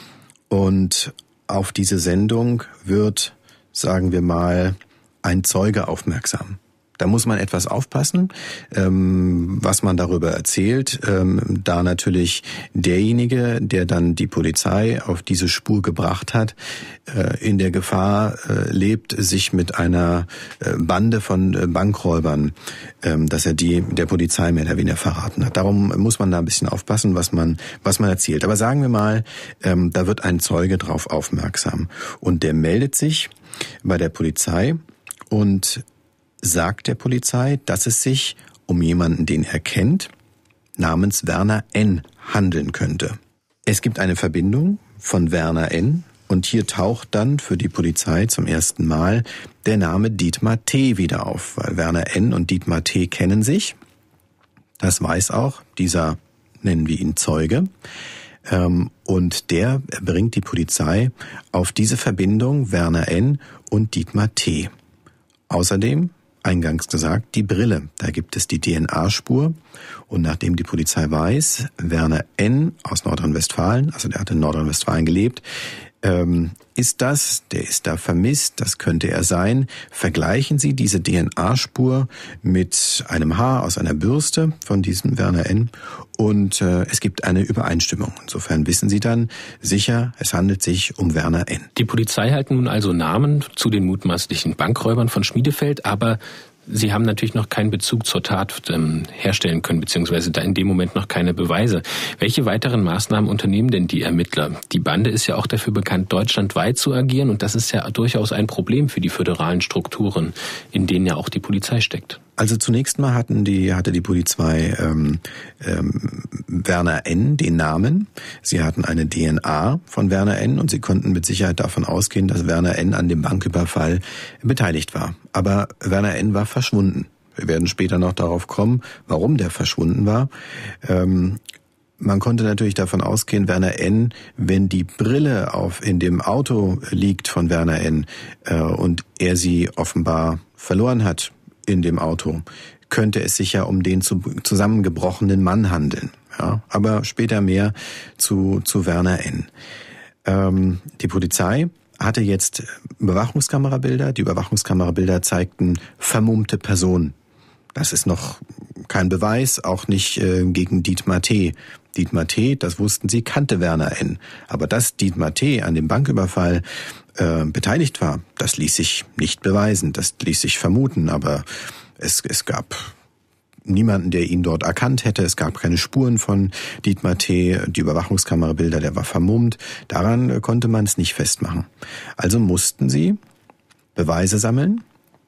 Und auf diese Sendung wird, sagen wir mal, ein Zeuge aufmerksam. Da muss man etwas aufpassen, ähm, was man darüber erzählt, ähm, da natürlich derjenige, der dann die Polizei auf diese Spur gebracht hat, äh, in der Gefahr äh, lebt, sich mit einer äh, Bande von äh, Bankräubern, ähm, dass er die der Polizei mehr oder weniger verraten hat. Darum muss man da ein bisschen aufpassen, was man was man erzählt. Aber sagen wir mal, ähm, da wird ein Zeuge drauf aufmerksam und der meldet sich bei der Polizei und sagt der Polizei, dass es sich um jemanden, den er kennt, namens Werner N. handeln könnte. Es gibt eine Verbindung von Werner N. und hier taucht dann für die Polizei zum ersten Mal der Name Dietmar T. wieder auf, weil Werner N. und Dietmar T. kennen sich. Das weiß auch dieser, nennen wir ihn Zeuge. Und der bringt die Polizei auf diese Verbindung Werner N. und Dietmar T. Außerdem, eingangs gesagt, die Brille. Da gibt es die D N A-Spur. Und nachdem die Polizei weiß, Werner N. aus Nordrhein-Westfalen, also der hat in Nordrhein-Westfalen gelebt, ähm, ist das, der ist da vermisst, das könnte er sein. Vergleichen Sie diese D N A-Spur mit einem Haar aus einer Bürste von diesem Werner N. und äh, es gibt eine Übereinstimmung. Insofern wissen Sie dann sicher, es handelt sich um Werner N. Die Polizei hat nun also Namen zu den mutmaßlichen Bankräubern von Schmiedefeld, aber Sie haben natürlich noch keinen Bezug zur Tat ähm, herstellen können, beziehungsweise da in dem Moment noch keine Beweise. Welche weiteren Maßnahmen unternehmen denn die Ermittler? Die Bande ist ja auch dafür bekannt, deutschlandweit zu agieren, und das ist ja durchaus ein Problem für die föderalen Strukturen, in denen ja auch die Polizei steckt. Also zunächst mal hatten die, hatte die Polizei ähm, ähm, Werner N. den Namen. Sie hatten eine D N A von Werner N. und sie konnten mit Sicherheit davon ausgehen, dass Werner N. an dem Banküberfall beteiligt war. Aber Werner N. war verschwunden. Wir werden später noch darauf kommen, warum der verschwunden war. Ähm, Man konnte natürlich davon ausgehen, Werner N., wenn die Brille auf in dem Auto liegt von Werner N. Äh, und er sie offenbar verloren hat in dem Auto, könnte es sich ja um den zu, zusammengebrochenen Mann handeln. Ja, aber später mehr zu, zu Werner N. Ähm, die Polizei hatte jetzt Überwachungskamerabilder. Die Überwachungskamerabilder zeigten vermummte Personen. Das ist noch kein Beweis, auch nicht äh, gegen Dietmar T. Dietmar T., das wussten sie, kannte Werner N. Aber dass Dietmar T. an dem Banküberfall äh, beteiligt war, das ließ sich nicht beweisen, das ließ sich vermuten. Aber es, es gab niemanden, der ihn dort erkannt hätte. Es gab keine Spuren von Dietmar T. Die Überwachungskamerabilder, der war vermummt. Daran äh, konnte man es nicht festmachen. Also mussten sie Beweise sammeln.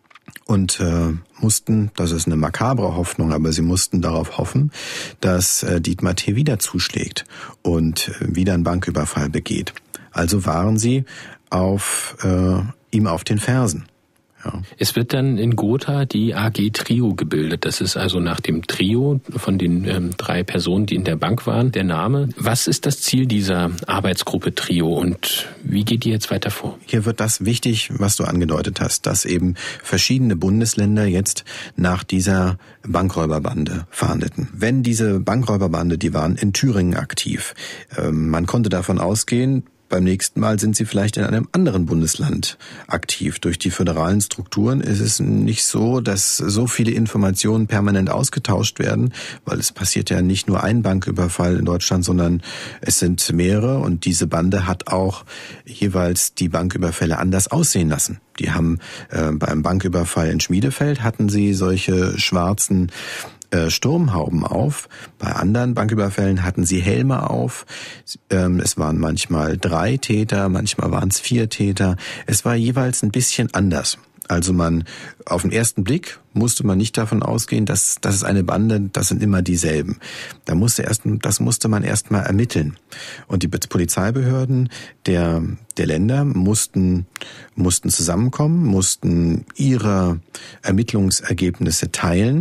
Und äh, mussten, das ist eine makabre Hoffnung, aber sie mussten darauf hoffen, dass äh, Dietmar T. wieder zuschlägt und äh, wieder einen Banküberfall begeht. Also waren sie auf äh, ihm auf den Fersen. Ja. Es wird dann in Gotha die A G Trio gebildet. Das ist also nach dem Trio von den ähm, drei Personen, die in der Bank waren, der Name. Was ist das Ziel dieser Arbeitsgruppe Trio und wie geht die jetzt weiter vor? Hier wird das wichtig, was du angedeutet hast, dass eben verschiedene Bundesländer jetzt nach dieser Bankräuberbande fahndeten. Wenn diese Bankräuberbande, die waren in Thüringen aktiv, ähm, man konnte davon ausgehen, beim nächsten Mal sind sie vielleicht in einem anderen Bundesland aktiv. Durch die föderalen Strukturen ist es nicht so, dass so viele Informationen permanent ausgetauscht werden, weil es passiert ja nicht nur ein Banküberfall in Deutschland, sondern es sind mehrere und diese Bande hat auch jeweils die Banküberfälle anders aussehen lassen. Die haben äh, beim Banküberfall in Schmiedefeld hatten sie solche schwarzen Sturmhauben auf. Bei anderen Banküberfällen hatten sie Helme auf. Es waren manchmal drei Täter, manchmal waren es vier Täter. Es war jeweils ein bisschen anders. Also man, auf den ersten Blick musste man nicht davon ausgehen, dass das ist eine Bande, das sind immer dieselben. Da musste erst, das musste man erst mal ermitteln. Und die Polizeibehörden der, der Länder mussten, mussten zusammenkommen, mussten ihre Ermittlungsergebnisse teilen.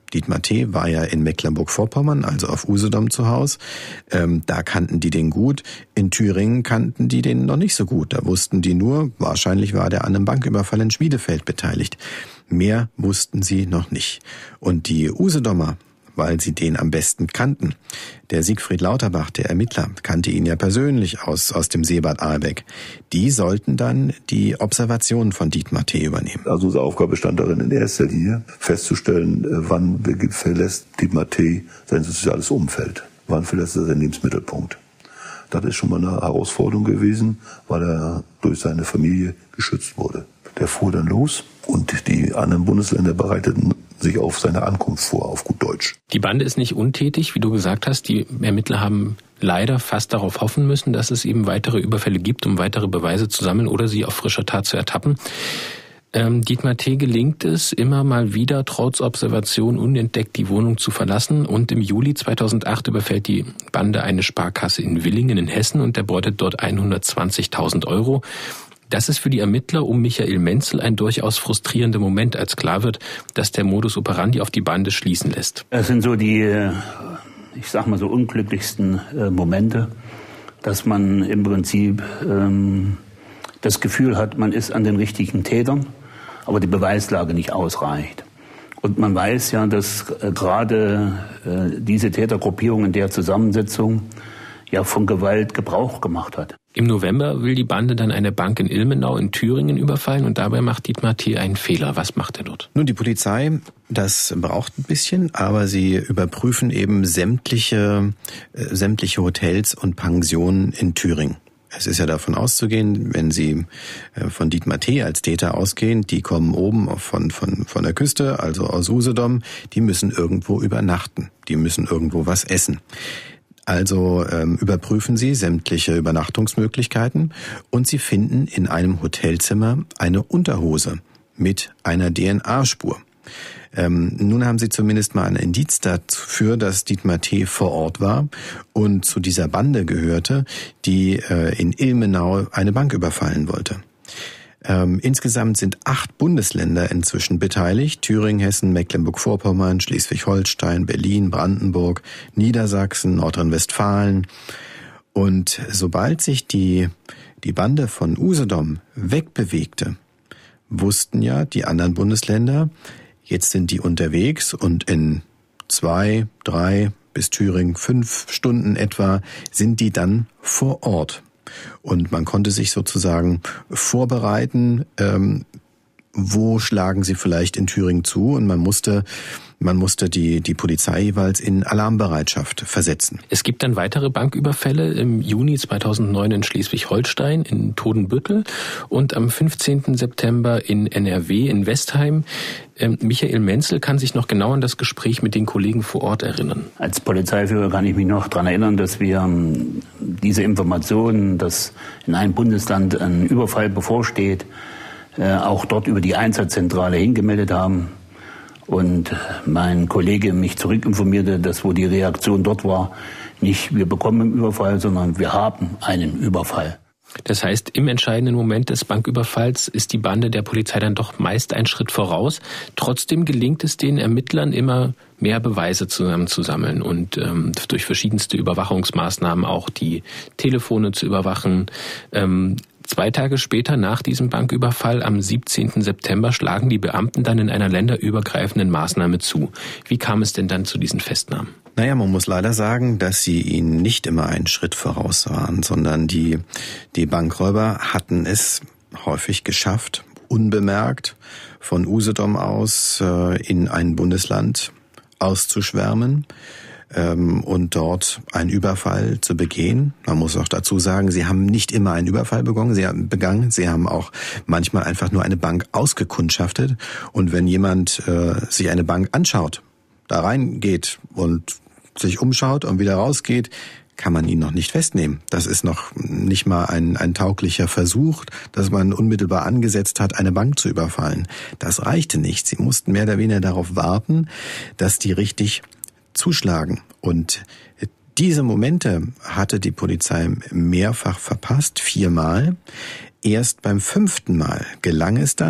Dietmar T. war ja in Mecklenburg-Vorpommern, also auf Usedom zu Hause. Ähm, da kannten die den gut. In Thüringen kannten die den noch nicht so gut. Da wussten die nur, wahrscheinlich war der an einem Banküberfall in Schmiedefeld beteiligt. Mehr wussten sie noch nicht. Und die Usedomer, weil sie den am besten kannten. Der Siegfried Lauterbach, der Ermittler, kannte ihn ja persönlich aus, aus dem Seebad Ahlbeck. Die sollten dann die Observationen von Dietmar T. übernehmen. Also unsere Aufgabe bestand darin, in erster Linie festzustellen, wann verlässt Dietmar T. sein soziales Umfeld. Wann verlässt er seinen Lebensmittelpunkt. Das ist schon mal eine Herausforderung gewesen, weil er durch seine Familie geschützt wurde. Der fuhr dann los und die anderen Bundesländer bereiteten sich auf seine Ankunft vor, auf gut Deutsch. Die Bande ist nicht untätig, wie du gesagt hast. Die Ermittler haben leider fast darauf hoffen müssen, dass es eben weitere Überfälle gibt, um weitere Beweise zu sammeln oder sie auf frischer Tat zu ertappen. Ähm, Dietmar T. gelingt es, immer mal wieder trotz Observation unentdeckt die Wohnung zu verlassen. Und im Juli zweitausendacht überfällt die Bande eine Sparkasse in Willingen in Hessen und erbeutet dort hundertzwanzigtausend Euro. Das ist für die Ermittler um Michael Menzel ein durchaus frustrierender Moment, als klar wird, dass der Modus operandi auf die Bande schließen lässt. Es sind so die, ich sag mal so, unglücklichsten Momente, dass man im Prinzip ähm, das Gefühl hat, man ist an den richtigen Tätern, aber die Beweislage nicht ausreicht. Und man weiß ja, dass äh, gerade äh, diese Tätergruppierung in der Zusammensetzung ja von Gewalt Gebrauch gemacht hat. Im November will die Bande dann eine Bank in Ilmenau in Thüringen überfallen und dabei macht Dietmar T. einen Fehler. Was macht er dort? Nun, die Polizei, das braucht ein bisschen, aber sie überprüfen eben sämtliche, äh, sämtliche Hotels und Pensionen in Thüringen. Es ist ja davon auszugehen, wenn Sie von Dietmar T. als Täter ausgehen, die kommen oben von, von, von der Küste, also aus Usedom, die müssen irgendwo übernachten, die müssen irgendwo was essen. Also ähm, überprüfen Sie sämtliche Übernachtungsmöglichkeiten und Sie finden in einem Hotelzimmer eine Unterhose mit einer D N A-Spur. Ähm, nun haben Sie zumindest mal ein Indiz dafür, dass Dietmar T. vor Ort war und zu dieser Bande gehörte, die äh, in Ilmenau eine Bank überfallen wollte. Ähm, insgesamt sind acht Bundesländer inzwischen beteiligt. Thüringen, Hessen, Mecklenburg-Vorpommern, Schleswig-Holstein, Berlin, Brandenburg, Niedersachsen, Nordrhein-Westfalen. Und sobald sich die, die Bande von Usedom wegbewegte, wussten ja die anderen Bundesländer, jetzt sind die unterwegs und in zwei, drei bis Thüringen fünf Stunden etwa sind die dann vor Ort. Und man konnte sich sozusagen vorbereiten, ähm, wo schlagen sie vielleicht in Thüringen zu, und man musste Man musste die, die Polizei jeweils in Alarmbereitschaft versetzen. Es gibt dann weitere Banküberfälle im Juni zweitausendneun in Schleswig-Holstein, in Todenbüttel und am fünfzehnten September in N R W, in Westheim. Ähm, Michael Menzel kann sich noch genau an das Gespräch mit den Kollegen vor Ort erinnern. Als Polizeiführer kann ich mich noch daran erinnern, dass wir ähm, diese Informationen, dass in einem Bundesland ein Überfall bevorsteht, äh, auch dort über die Einsatzzentrale hingemeldet haben. Und mein Kollege mich zurückinformierte, dass wo die Reaktion dort war, nicht wir bekommen einen Überfall, sondern wir haben einen Überfall. Das heißt, im entscheidenden Moment des Banküberfalls ist die Bande der Polizei dann doch meist einen Schritt voraus. Trotzdem gelingt es den Ermittlern immer mehr Beweise zusammenzusammeln und ähm, durch verschiedenste Überwachungsmaßnahmen auch die Telefone zu überwachen. Ähm, Zwei Tage später, nach diesem Banküberfall, am siebzehnten September, schlagen die Beamten dann in einer länderübergreifenden Maßnahme zu. Wie kam es denn dann zu diesen Festnahmen? Naja, man muss leider sagen, dass sie ihnen nicht immer einen Schritt voraus waren, sondern die, die Bankräuber hatten es häufig geschafft, unbemerkt von Usedom aus äh, in ein Bundesland auszuschwärmen und dort einen Überfall zu begehen. Man muss auch dazu sagen, sie haben nicht immer einen Überfall begangen, sie haben begangen, sie haben auch manchmal einfach nur eine Bank ausgekundschaftet. Und wenn jemand äh, sich eine Bank anschaut, da reingeht und sich umschaut und wieder rausgeht, kann man ihn noch nicht festnehmen. Das ist noch nicht mal ein, ein tauglicher Versuch, dass man unmittelbar angesetzt hat, eine Bank zu überfallen. Das reichte nicht. Sie mussten mehr oder weniger darauf warten, dass die richtig zuschlagen. Und diese Momente hatte die Polizei mehrfach verpasst, viermal. Erst beim fünften Mal gelang es dann,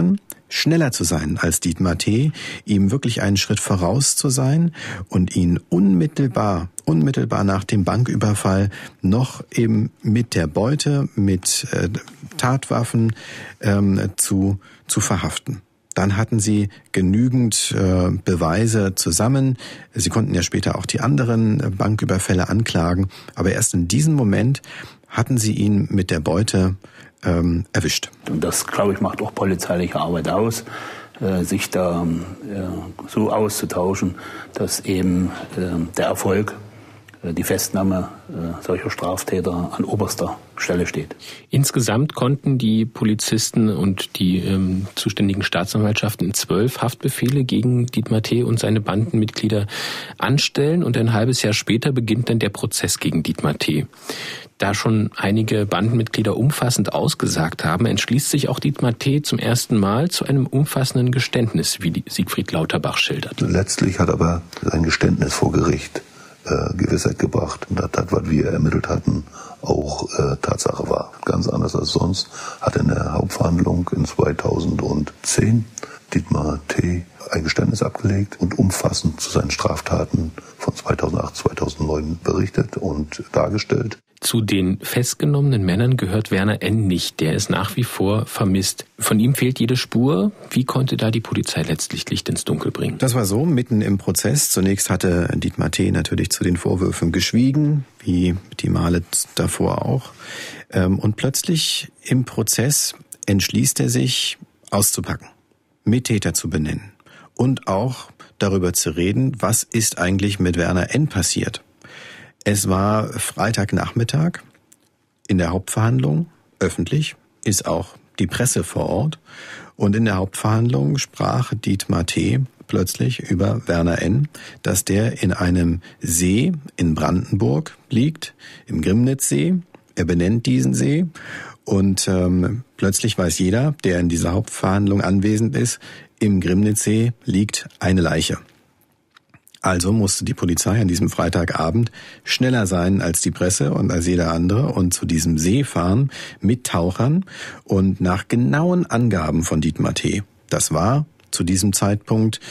schneller zu sein als Dietmar T., ihm wirklich einen Schritt voraus zu sein und ihn unmittelbar, unmittelbar nach dem Banküberfall noch eben mit der Beute, mit äh, Tatwaffen ähm, zu, zu verhaften. Dann hatten sie genügend äh, Beweise zusammen. Sie konnten ja später auch die anderen äh, Banküberfälle anklagen. Aber erst in diesem Moment hatten sie ihn mit der Beute ähm, erwischt. Und das, glaube ich, macht auch polizeiliche Arbeit aus, äh, sich da äh, so auszutauschen, dass eben äh, der Erfolg, äh, die Festnahme äh, solcher Straftäter an oberster Stelle steht. Insgesamt konnten die Polizisten und die ähm, zuständigen Staatsanwaltschaften zwölf Haftbefehle gegen Dietmar T. und seine Bandenmitglieder anstellen und ein halbes Jahr später beginnt dann der Prozess gegen Dietmar T. Da schon einige Bandenmitglieder umfassend ausgesagt haben, entschließt sich auch Dietmar T. zum ersten Mal zu einem umfassenden Geständnis, wie Siegfried Lauterbach schildert. Letztlich hat aber ein Geständnis vor Gericht äh, Gewissheit gebracht, dass das, was wir ermittelt hatten, auch äh, Tatsache war. Ganz anders als sonst hat in der Hauptverhandlung in zweitausendzehn Dietmar T. ein Geständnis abgelegt und umfassend zu seinen Straftaten von zweitausendacht, zweitausendneun berichtet und dargestellt. Zu den festgenommenen Männern gehört Werner N. nicht. Der ist nach wie vor vermisst. Von ihm fehlt jede Spur. Wie konnte da die Polizei letztlich Licht ins Dunkel bringen? Das war so, mitten im Prozess. Zunächst hatte Dietmar T. natürlich zu den Vorwürfen geschwiegen, wie die Male davor auch. Und plötzlich im Prozess entschließt er sich, auszupacken, Mittäter zu benennen und auch darüber zu reden, was ist eigentlich mit Werner N. passiert. Es war Freitagnachmittag in der Hauptverhandlung, öffentlich, ist auch die Presse vor Ort. Und in der Hauptverhandlung sprach Dietmar T. plötzlich über Werner N., dass der in einem See in Brandenburg liegt, im Grimnitzsee. Er benennt diesen See und ähm, plötzlich weiß jeder, der in dieser Hauptverhandlung anwesend ist, im Grimnitzsee liegt eine Leiche. Also musste die Polizei an diesem Freitagabend schneller sein als die Presse und als jeder andere und zu diesem See fahren mit Tauchern und nach genauen Angaben von Dietmar T. Das war zu diesem Zeitpunkt,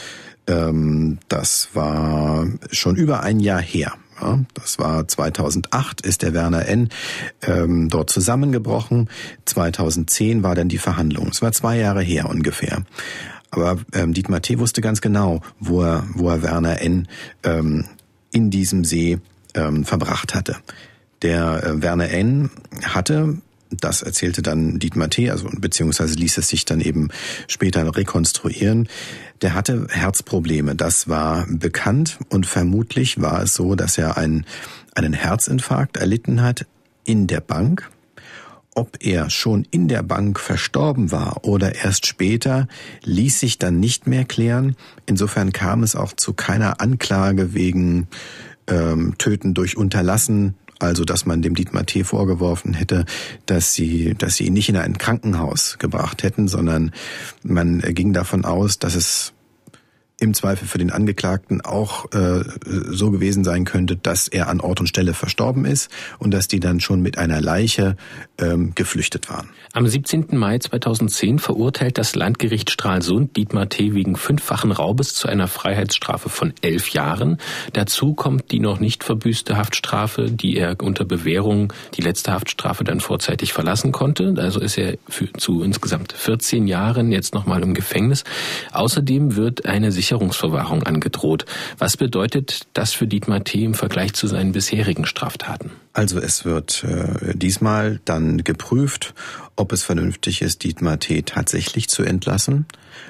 ähm, das war schon über ein Jahr her. Ja, das war zweitausendacht, ist der Werner N. Ähm, dort zusammengebrochen. zweitausendzehn war dann die Verhandlung. Es war zwei Jahre her ungefähr. Aber ähm, Dietmar T. wusste ganz genau, wo er, wo er Werner N. Ähm, in diesem See ähm, verbracht hatte. Der äh, Werner N. hatte, das erzählte dann Dietmar T., also beziehungsweise ließ es sich dann eben später rekonstruieren, der hatte Herzprobleme. Das war bekannt und vermutlich war es so, dass er einen, einen Herzinfarkt erlitten hat in der Bank. Ob er schon in der Bank verstorben war oder erst später, ließ sich dann nicht mehr klären. Insofern kam es auch zu keiner Anklage wegen ähm, Töten durch Unterlassen, also dass man dem Dietmar T. vorgeworfen hätte, dass sie, dass sie ihn nicht in ein Krankenhaus gebracht hätten, sondern man ging davon aus, dass es im Zweifel für den Angeklagten auch äh, so gewesen sein könnte, dass er an Ort und Stelle verstorben ist und dass die dann schon mit einer Leiche ähm, geflüchtet waren. Am siebzehnten Mai zweitausendzehn verurteilt das Landgericht Stralsund Dietmar T. wegen fünffachen Raubes zu einer Freiheitsstrafe von elf Jahren. Dazu kommt die noch nicht verbüßte Haftstrafe, die er unter Bewährung die letzte Haftstrafe dann vorzeitig verlassen konnte. Also ist er für, zu insgesamt vierzehn Jahren jetzt nochmal im Gefängnis. Außerdem wird eine Sicherungsverwahrung angedroht. Was bedeutet das für Dietmar T. im Vergleich zu seinen bisherigen Straftaten? Also es wird äh, diesmal dann geprüft, ob es vernünftig ist, Dietmar T. tatsächlich zu entlassen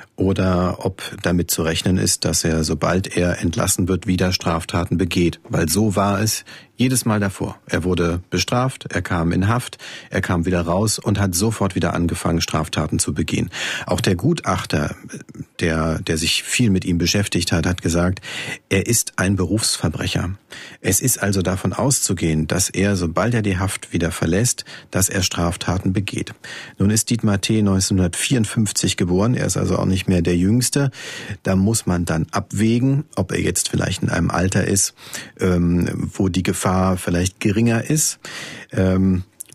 oder ob damit zu rechnen ist, dass er, sobald er entlassen wird, wieder Straftaten begeht. Weil so war es jedes Mal davor. Er wurde bestraft, er kam in Haft, er kam wieder raus und hat sofort wieder angefangen, Straftaten zu begehen. Auch der Gutachter, der, der sich viel mit ihm beschäftigt hat, hat gesagt, er ist ein Berufsverbrecher. Es ist also davon auszugehen, dass er, sobald er die Haft wieder verlässt, dass er Straftaten begeht. Nun ist Dietmar T. neunzehnhundertvierundfünfzig geboren, er ist also auch nicht mehr der Jüngste. Da muss man dann abwägen, ob er jetzt vielleicht in einem Alter ist, ähm, wo die Gefahr vielleicht geringer ist. Ähm,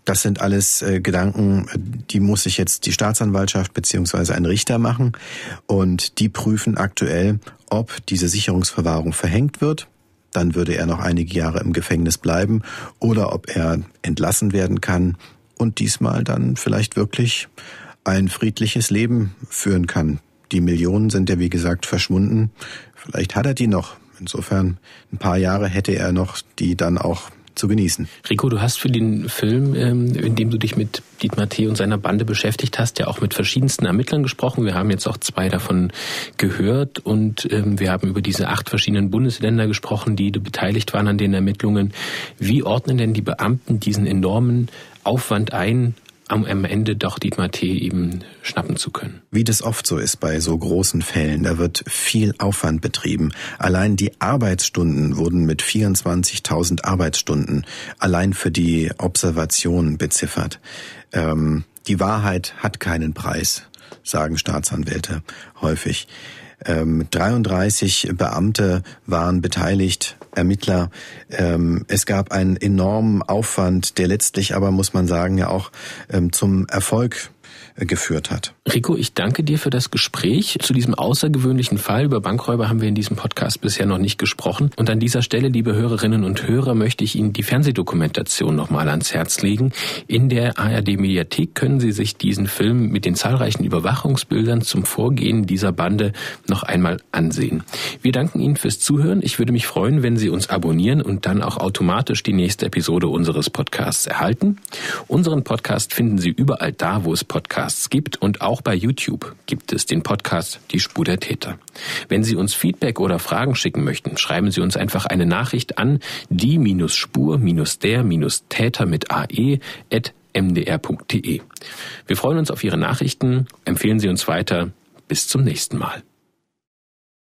Das sind alles äh, Gedanken, die muss sich jetzt die Staatsanwaltschaft beziehungsweise ein Richter machen. Und die prüfen aktuell, ob diese Sicherungsverwahrung verhängt wird. Dann würde er noch einige Jahre im Gefängnis bleiben oder ob er entlassen werden kann und diesmal dann vielleicht wirklich ein friedliches Leben führen kann. Die Millionen sind ja wie gesagt verschwunden. Vielleicht hat er die noch. Insofern ein paar Jahre hätte er noch, die dann auch zu genießen. Rico, du hast für den Film, in dem du dich mit Dietmar T. und seiner Bande beschäftigt hast, ja auch mit verschiedensten Ermittlern gesprochen. Wir haben jetzt auch zwei davon gehört und wir haben über diese acht verschiedenen Bundesländer gesprochen, die beteiligt waren an den Ermittlungen. Wie ordnen denn die Beamten diesen enormen Aufwand ein, um am Ende doch Dietmar T. eben schnappen zu können? Wie das oft so ist bei so großen Fällen, da wird viel Aufwand betrieben. Allein die Arbeitsstunden wurden mit vierundzwanzigtausend Arbeitsstunden allein für die Observation beziffert. Ähm, die Wahrheit hat keinen Preis, sagen Staatsanwälte häufig. Ähm, dreiunddreißig Beamte waren beteiligt, Ermittler. Ähm, es gab einen enormen Aufwand, der letztlich aber, muss man sagen, ja auch ähm, zum Erfolg äh, geführt hat. Rico, ich danke dir für das Gespräch. Zu diesem außergewöhnlichen Fall über Bankräuber haben wir in diesem Podcast bisher noch nicht gesprochen. Und an dieser Stelle, liebe Hörerinnen und Hörer, möchte ich Ihnen die Fernsehdokumentation nochmal ans Herz legen. In der A R D-Mediathek können Sie sich diesen Film mit den zahlreichen Überwachungsbildern zum Vorgehen dieser Bande noch einmal ansehen. Wir danken Ihnen fürs Zuhören. Ich würde mich freuen, wenn Sie uns abonnieren und dann auch automatisch die nächste Episode unseres Podcasts erhalten. Unseren Podcast finden Sie überall da, wo es Podcasts gibt, und auch bei YouTube gibt es den Podcast Die Spur der Täter. Wenn Sie uns Feedback oder Fragen schicken möchten, schreiben Sie uns einfach eine Nachricht an die-spur-der-täter mit ae at m d r punkt d e. Wir freuen uns auf Ihre Nachrichten. Empfehlen Sie uns weiter. Bis zum nächsten Mal.